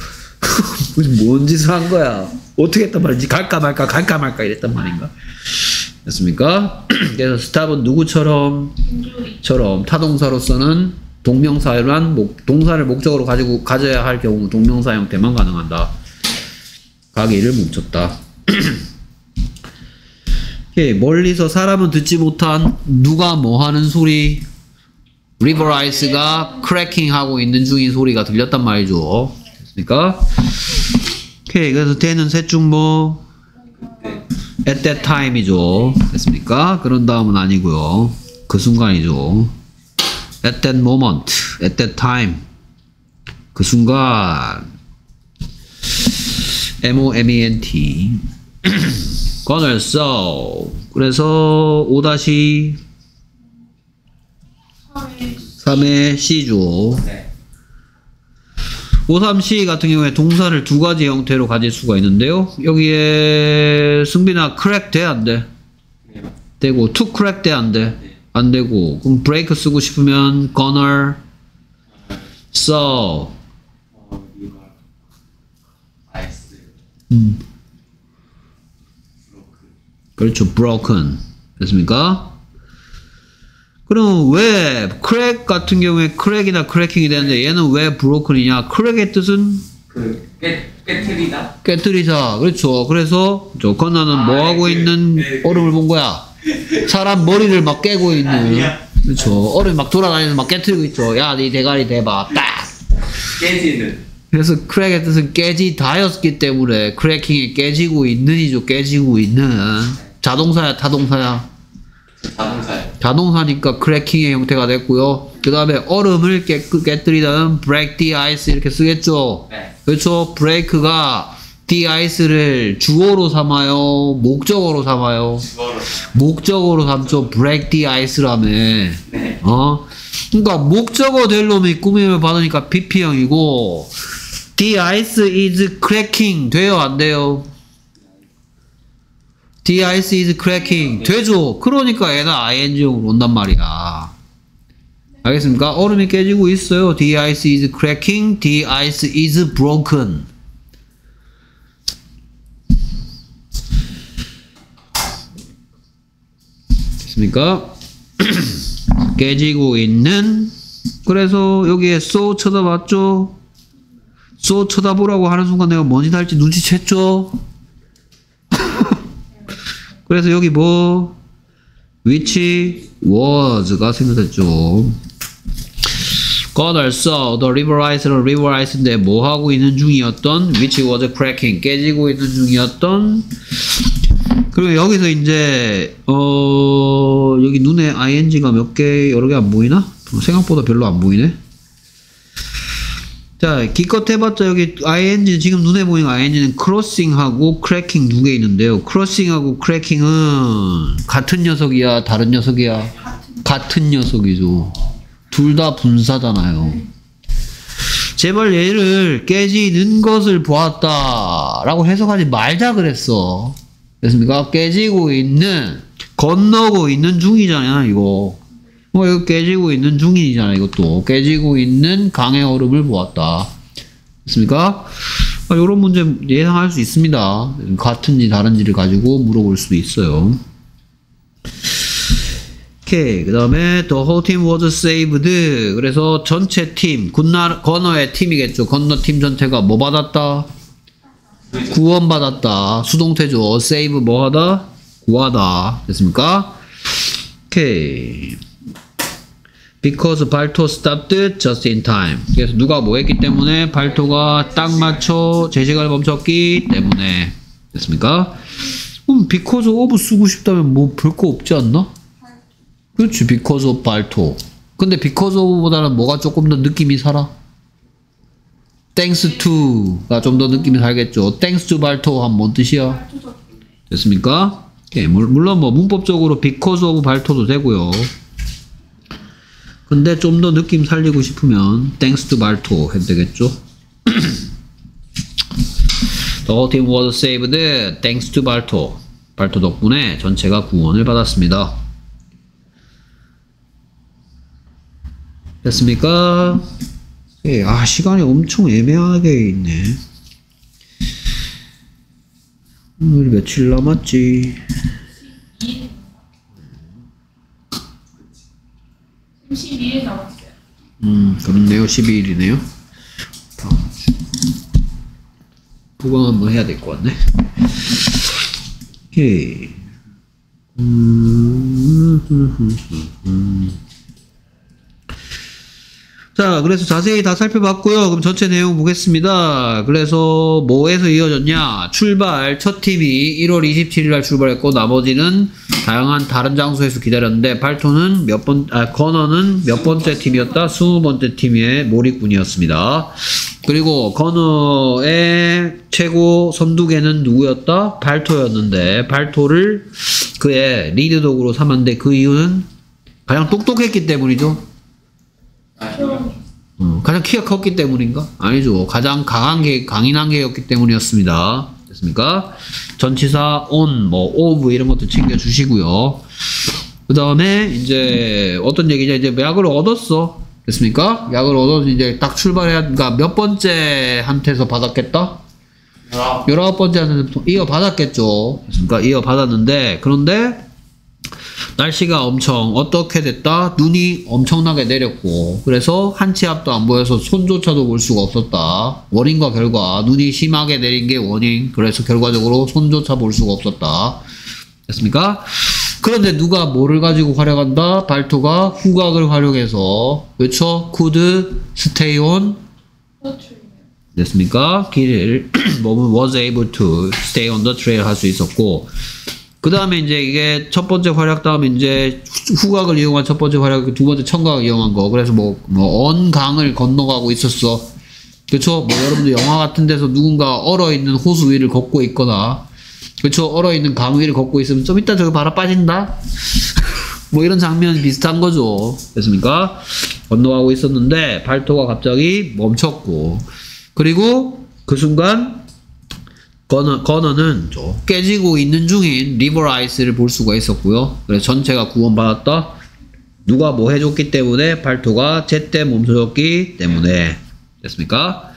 뭔 짓을 한 거야? 어떻게 했단 말인지 갈까 말까 갈까 말까 이랬단 말인가? 됐습니까? 그래서 스탑은 누구처럼? 인조리 처럼 타동사로서는 동명사란 목, 동사를 목적으로 가지고 가져야 할 경우 동명사 형태만 가능한다. 가기를 멈췄다. 오케이, 멀리서 사람은 듣지 못한 누가 뭐 하는 소리? 리버라이스가 크래킹 하고 있는 중인 소리가 들렸단 말이죠. 됐습니까? 오케이, 그래서 대는 셋 중 뭐? at that time이죠. 됐습니까? 그런 다음은 아니고요. 그 순간이죠. at that moment, at that time. 그 순간. M-O-M-E-N-T. gonna so. 그래서 오 삼의 C죠. 네. 오삼 씨 같은 경우에 동사를 두 가지 형태로 가질 수가 있는데요. 여기에 승빈아 crack 돼? 안 돼? 네. 되고 to crack 돼? 안 돼? 네. 안 되고 그럼 break 쓰고 싶으면 gonna so 어, 리버. 아이스. 음. 브로크. 그렇죠. broken 됐습니까? 그럼 왜 crack 같은 경우에 crack이나 cracking이 되는데 얘는 왜 broken이냐? crack의 뜻은 그, 깨, 깨트리다? 깨뜨리다. 그렇죠. 그래서 저 건너는 뭐 아, 하고 그, 있는 그, 얼음을 본 거야. 사람 머리를 막 깨고 있는. 아니야. 그렇죠. 얼음 막 돌아다니면서 막 깨뜨리고 있죠. 야, 네 대가리 대봐. 딱. 깨지는. 그래서 crack의 뜻은 깨지다였기 때문에 cracking이 깨지고 있는이죠. 깨지고 있는. 자동사야, 타동사야. 자동사요. 자동사니까 cracking의 형태가 됐고요. 그 다음에 얼음을 깨, 깨뜨리다는 break the ice 이렇게 쓰겠죠. 네. 그렇죠. break가 the ice를 주어로 삼아요. 목적어로 삼아요. 주어로. 목적어로 삼죠. break the ice라며. 네. 어? 그러니까 목적어 될 놈이 꾸밈을 받으니까 피피형이고 the ice is cracking 돼요? 안 돼요? The ice is cracking 되죠? 그러니까 얘는 ing형으로 온단 말이야. 알겠습니까? 얼음이 깨지고 있어요. The ice is cracking. The ice is broken. 됐습니까? 깨지고 있는. 그래서 여기에 so 쳐다봤죠? so 쳐다보라고 하는 순간 내가 뭔지 할지 눈치챘죠? 그래서 여기 뭐 which was가 생겼죠. God also the river ice는 river ice인데 뭐 하고 있는 중이었던 which was cracking 깨지고 있는 중이었던. 그리고 여기서 이제 어 여기 눈에 ing가 몇 개 여러 개 안 보이나? 생각보다 별로 안 보이네. 자, 기껏 해봤자 여기 ing 지금 눈에 보이는 ing는 crossing하고 cracking 두 개 있는데요. crossing하고 cracking은 같은 녀석이야, 다른 녀석이야? 같은 같은 녀석이죠. 둘 다 분사잖아요. 제발 얘를 깨지는 것을 보았다 라고 해석하지 말자 그랬어. 됐습니까? 깨지고 있는, 건너고 있는 중이잖아 이거. 뭐 이거 깨지고 있는 중이잖아 이것도. 깨지고 있는 강의 얼음을 보았다. 됐습니까? 아, 요런 문제 예상할 수 있습니다. 같은지 다른지를 가지고 물어볼 수도 있어요. 오케이. 그 다음에 the whole team was saved. 그래서 전체 팀, 군나, 건너의 팀이겠죠. 건너 팀 전체가 뭐 받았다? 구원받았다. 수동태죠. save 뭐 하다? 구하다. 됐습니까? 오케이. because 발토 stopped just in time. 그래서 누가 뭐 했기 때문에? 발토가 딱 맞춰 제 시간을 멈췄기 때문에. 됐습니까? 그럼 because of 쓰고 싶다면 뭐 별 거 없지 않나? 그렇지. because of 발토. 근데 because of보다는 뭐가 조금 더 느낌이 살아? thanks to가 좀 더 느낌이 살겠죠. thanks to 발토 하면 뭔 뜻이야? 됐습니까? 오케이. 물론 뭐 문법적으로 because of 발토도 되고요. 근데 좀 더 느낌 살리고 싶으면 thanks to 발토 해도 되겠죠. The whole team was saved thanks to 발토. 발토 덕분에 전체가 구원을 받았습니다. 됐습니까? 예, 아 시간이 엄청 애매하게 있네. 오늘 며칠 남았지? 십이 일 남았어요. 음, 그렇네요. 십이 일이네요. 다음 주. 보강 한번 해야 될 것 같네. 오케이. 음, 음, 음, 음. 자, 그래서 자세히 다 살펴봤고요. 그럼 전체 내용 보겠습니다. 그래서 뭐에서 이어졌냐? 출발, 첫 팀이 일월 이십칠일 날 출발했고 나머지는 다양한 다른 장소에서 기다렸는데 발토는 몇 번, 아, 건어는 몇 번째 팀이었다? 스무 번째 팀의 몰입군이었습니다. 그리고 건어의 최고 선두계는 누구였다? 발토였는데 발토를 그의 리드 도구로 삼았는데 그 이유는 가장 똑똑했기 때문이죠. 어, 가장 키가 컸기 때문인가? 아니죠. 가장 강한 게, 강인한 개였기 때문이었습니다. 됐습니까? 전치사 on, 뭐 of 이런 것도 챙겨주시고요. 그 다음에 이제 어떤 얘기냐? 이제 약을 얻었어. 됐습니까? 약을 얻어서 이제 딱 출발해야, 그러니까 몇 번째 한테서 받았겠다? 열아홉 번째 한테서 이어 받았겠죠. 됐습니까? 이어 받았는데, 그런데 날씨가 엄청 어떻게 됐다? 눈이 엄청나게 내렸고 그래서 한 치 앞도 안 보여서 손조차도 볼 수가 없었다. 원인과 결과 눈이 심하게 내린 게 원인. 그래서 결과적으로 손조차 볼 수가 없었다. 됐습니까? 그런데 누가 뭐를 가지고 활용한다? 발토가 후각을 활용해서 그렇죠? could stay on 됐습니까? 길을 몸은 was able to stay on the trail 할 수 있었고 그 다음에 이제 이게 첫 번째 활약 다음에 이제 후각을 이용한 첫 번째 활약, 두 번째 청각을 이용한 거. 그래서 뭐, 뭐, 언강을 건너가고 있었어. 그쵸? 뭐, 여러분들 영화 같은 데서 누군가 얼어있는 호수 위를 걷고 있거나, 그쵸? 얼어있는 강 위를 걷고 있으면 좀 이따 저기 바로 빠진다? 뭐 이런 장면 비슷한 거죠. 됐습니까? 건너가고 있었는데, 발토가 갑자기 멈췄고, 그리고 그 순간, 건어, 건어는 깨지고 있는 중인 리버 아이스를 볼 수가 있었고요. 그래서 전체가 구원받았다. 누가 뭐 해줬기 때문에 발토가 제때 멈춰졌기 때문에 됐습니까?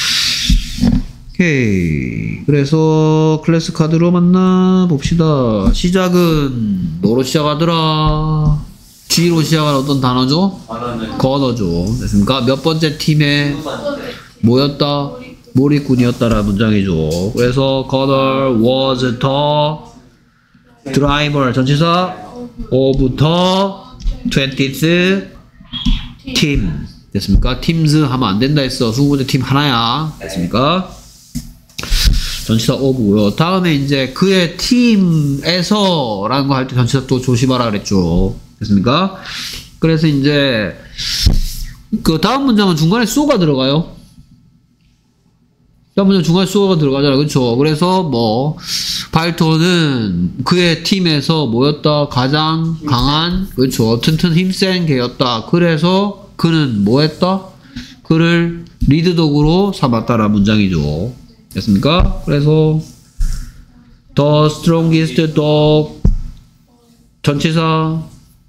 오케이. 그래서 클래스 카드로 만나 봅시다. 시작은 뭐로 시작하더라? G로 시작하는 어떤 단어죠? 건어죠. 됐습니까? 몇 번째 팀에 뭐였다? 몰입군이었다라는 문장이죠. 그래서 Connor was the driver 전치사 of the twentieth team 됐습니까? teams 하면 안 된다 했어. 이십 번째 팀 하나야. 됐습니까? 전치사 of고요. 다음에 이제 그의 팀에서 라는 거 할 때 전치사 또 조심하라 그랬죠. 됐습니까? 그래서 이제 그 다음 문장은 중간에 so가 들어가요. 다음 문장 중간 수어가 들어가잖아. 그쵸? 그래서 뭐, 발토는 그의 팀에서 뭐였다? 가장 강한, 그쵸? 튼튼 힘센 개였다. 그래서 그는 뭐 했다? 그를 리드독으로 삼았다라는 문장이죠. 됐습니까? 그래서, the strongest dog, 전치사,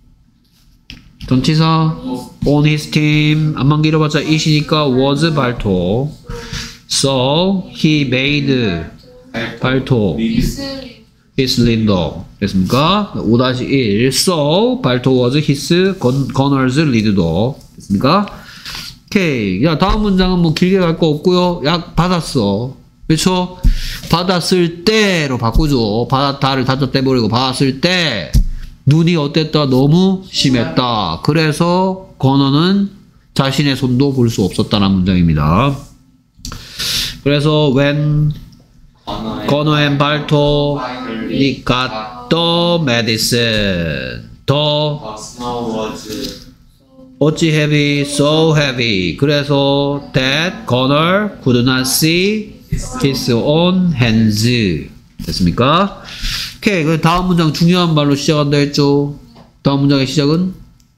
전치사, on his team, 안만 길어봤자 it이니까 was 발토. So he made 발토 his leader. 됐습니까? 오 다시 일. So 발토 was his gunner's leader. 됐습니까? 오케이. 야, 다음 문장은 뭐 길게 갈 거 없고요. 약 받았어. 그렇죠? 받았을 때로 바꾸죠. 받았다를 닫아 떼버리고 받았을 때 눈이 어땠다? 너무 심했다. 그래서 건어는 자신의 손도 볼 수 없었다는 문장입니다. 그래서 when 건어 and 발토 he got the medicine, the snow was 어찌 heavy, so heavy. 그래서 that Connor could not see his own hands. 됐습니까? 오케이. 그 다음 문장 중요한 말로 시작한다 했죠. 다음 문장의 시작은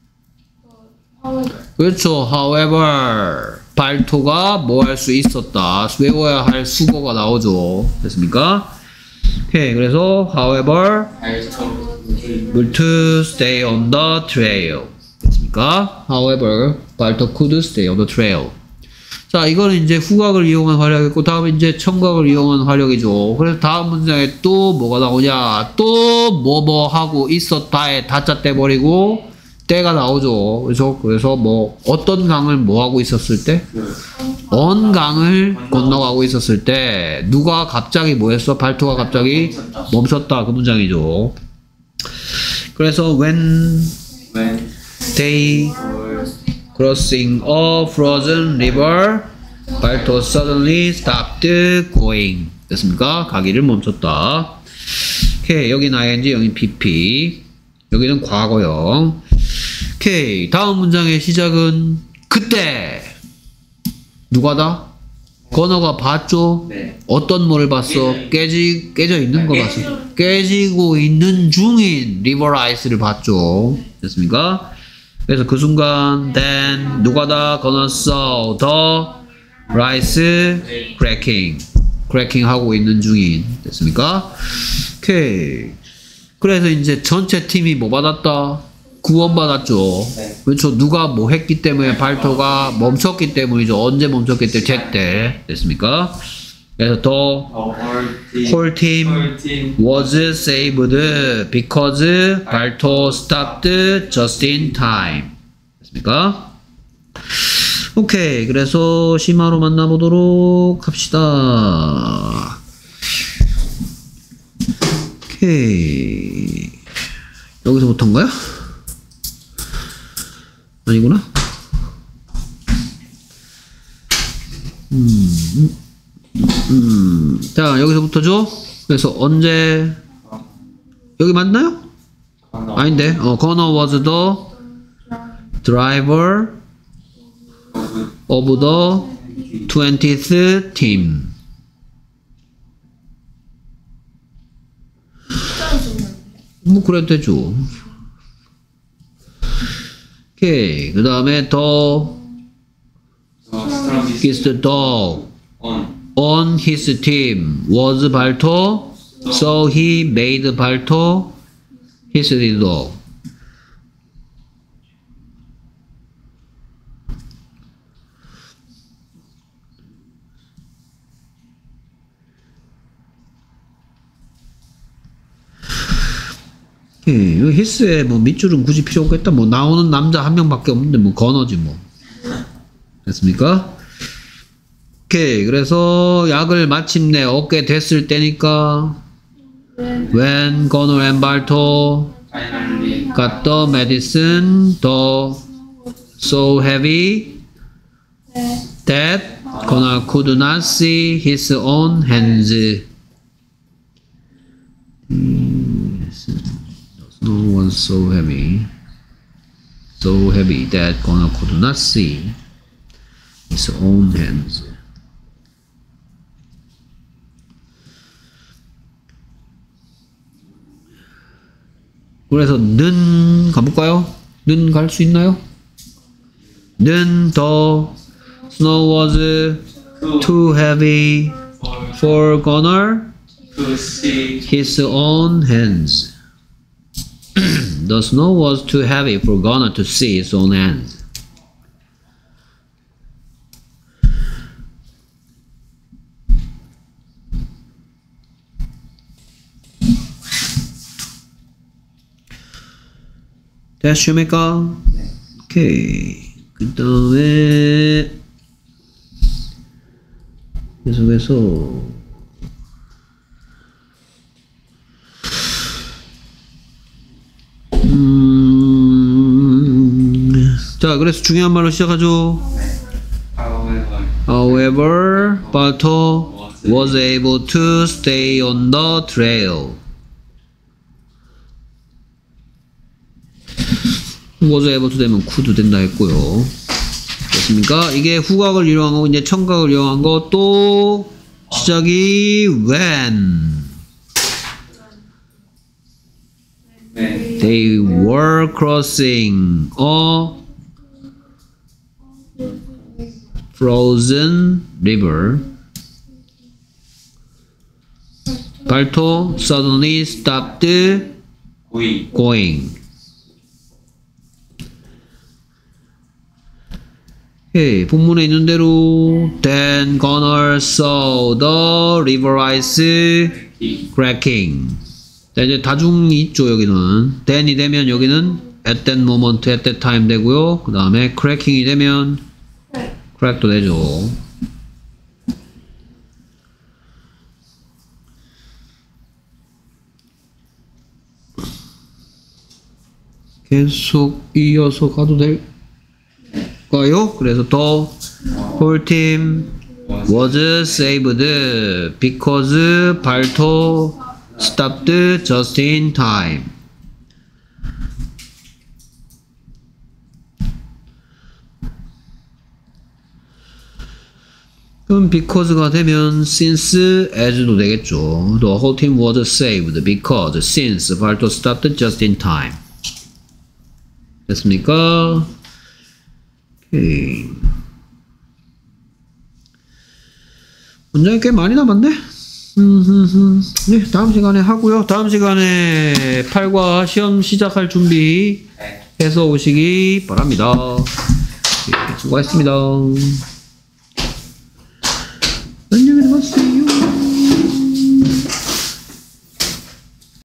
그렇죠. However, 발토가 뭐 할 수 있었다. 외워야 할 수거가 나오죠. 됐습니까? 오케이. 그래서 however, able to stay on the trail. 됐습니까? However, 발토 could stay on the trail. 자, 이거는 이제 후각을 이용한 활력이고, 다음에 이제 청각을 이용한 활력이죠. 그래서 다음 문장에 또 뭐가 나오냐? 또 뭐 뭐 하고 있었다에 다짜 떼버리고 때가 나오죠. 그래서 그래서 뭐 어떤 강을 뭐 하고 있었을 때? 언 강을 건너가고 있었을 때 누가 갑자기 뭐 했어? 발토가 갑자기 멈췄다. 그 문장이죠. 그래서 when when they crossing a frozen river, 발토 suddenly stopped going. 됐습니까? 가기를 멈췄다. 오케이. 여기는 ing, 여기는 pp. 여기는 과거형. 오케이. 다음 문장의 시작은 그때 누가다? 건어가 봤죠? 네. 어떤 뭐를 봤어? 깨지, 깨져 있는 거 봤어. 깨지고 있는 중인 리버 아이스를 봤죠. 됐습니까? 그래서 그 순간 then 누가다? 건어 saw the rice cracking. cracking 하고 있는 중인. 됐습니까? 오케이. 그래서 이제 전체 팀이 뭐 받았다? 구원받았죠. 네. 그렇죠. 누가 뭐 했기 때문에 발토가 멈췄기 때문이죠. 언제 멈췄기 때문에 제때. 됐습니까? 그래서 더 whole team was saved because 발토 stopped just in time. 됐습니까? 오케이. 그래서 심화로 만나보도록 합시다. 오케이. 여기서부터인가요? 아니구나. 음, 음, 음. 자, 여기서부터죠? 그래서 언제, 여기 맞나요? 아닌데, 어, Connor was the driver of the twentieth team. 뭐, 그래도 되죠. 오케이. 그 다음에 더 is the dog on on his team was 발토 so he made 발토 his dog. 이 히스에 뭐 밑줄은 굳이 필요 없겠다. 뭐 나오는 남자 한 명밖에 없는데 뭐 건어지 뭐. 됐습니까? 오케이. 그래서 약을 마침내 얻게 됐을 때니까 when Connor and 발토 finally got the medicine the so heavy that Connor could not see his own hands. Snow was so heavy, so heavy that Connor could not see his own hands. 그래서 는 가볼까요? 는 갈 수 있나요? 는 the snow was too heavy for Gunnar to see his own hands. The snow was too heavy for Gunnar to see his own hands. 됐습니까? 네. 오케이. 그 다음에 계속해서 음... 자, 그래서 중요한 말로 시작하죠. however However, Balto was able to stay on the trail. was able to 되면 could 된다 했고요. 됐습니까? 이게 후각을 이용한 거고 이제 청각을 이용한 거 또 시작이 when 네. they were crossing a frozen river. 발토 suddenly stopped 고이 going. 오케이, 본문에 있는 대로 Then Gunnar saw the river ice 이 cracking. 자, 이제 다중이 있죠, 여기는. then이 되면 여기는 at that moment, at that time 되고요. 그 다음에 cracking이 되면 crack도 되죠. 계속 이어서 가도 될까요? 그래서 the whole team was saved because 발토 stopped just in time. 그럼 because가 되면 since as도 되겠죠. The whole team was saved because since 발토 stopped just in time. 됐습니까? 오케이. 문장이 꽤 많이 남았네? 음흠흠. 네, 다음 시간에 하고요. 다음 시간에 팔과 시험 시작할 준비 해서 오시기 바랍니다. 네, 수고하셨습니다. 안녕히 가세요.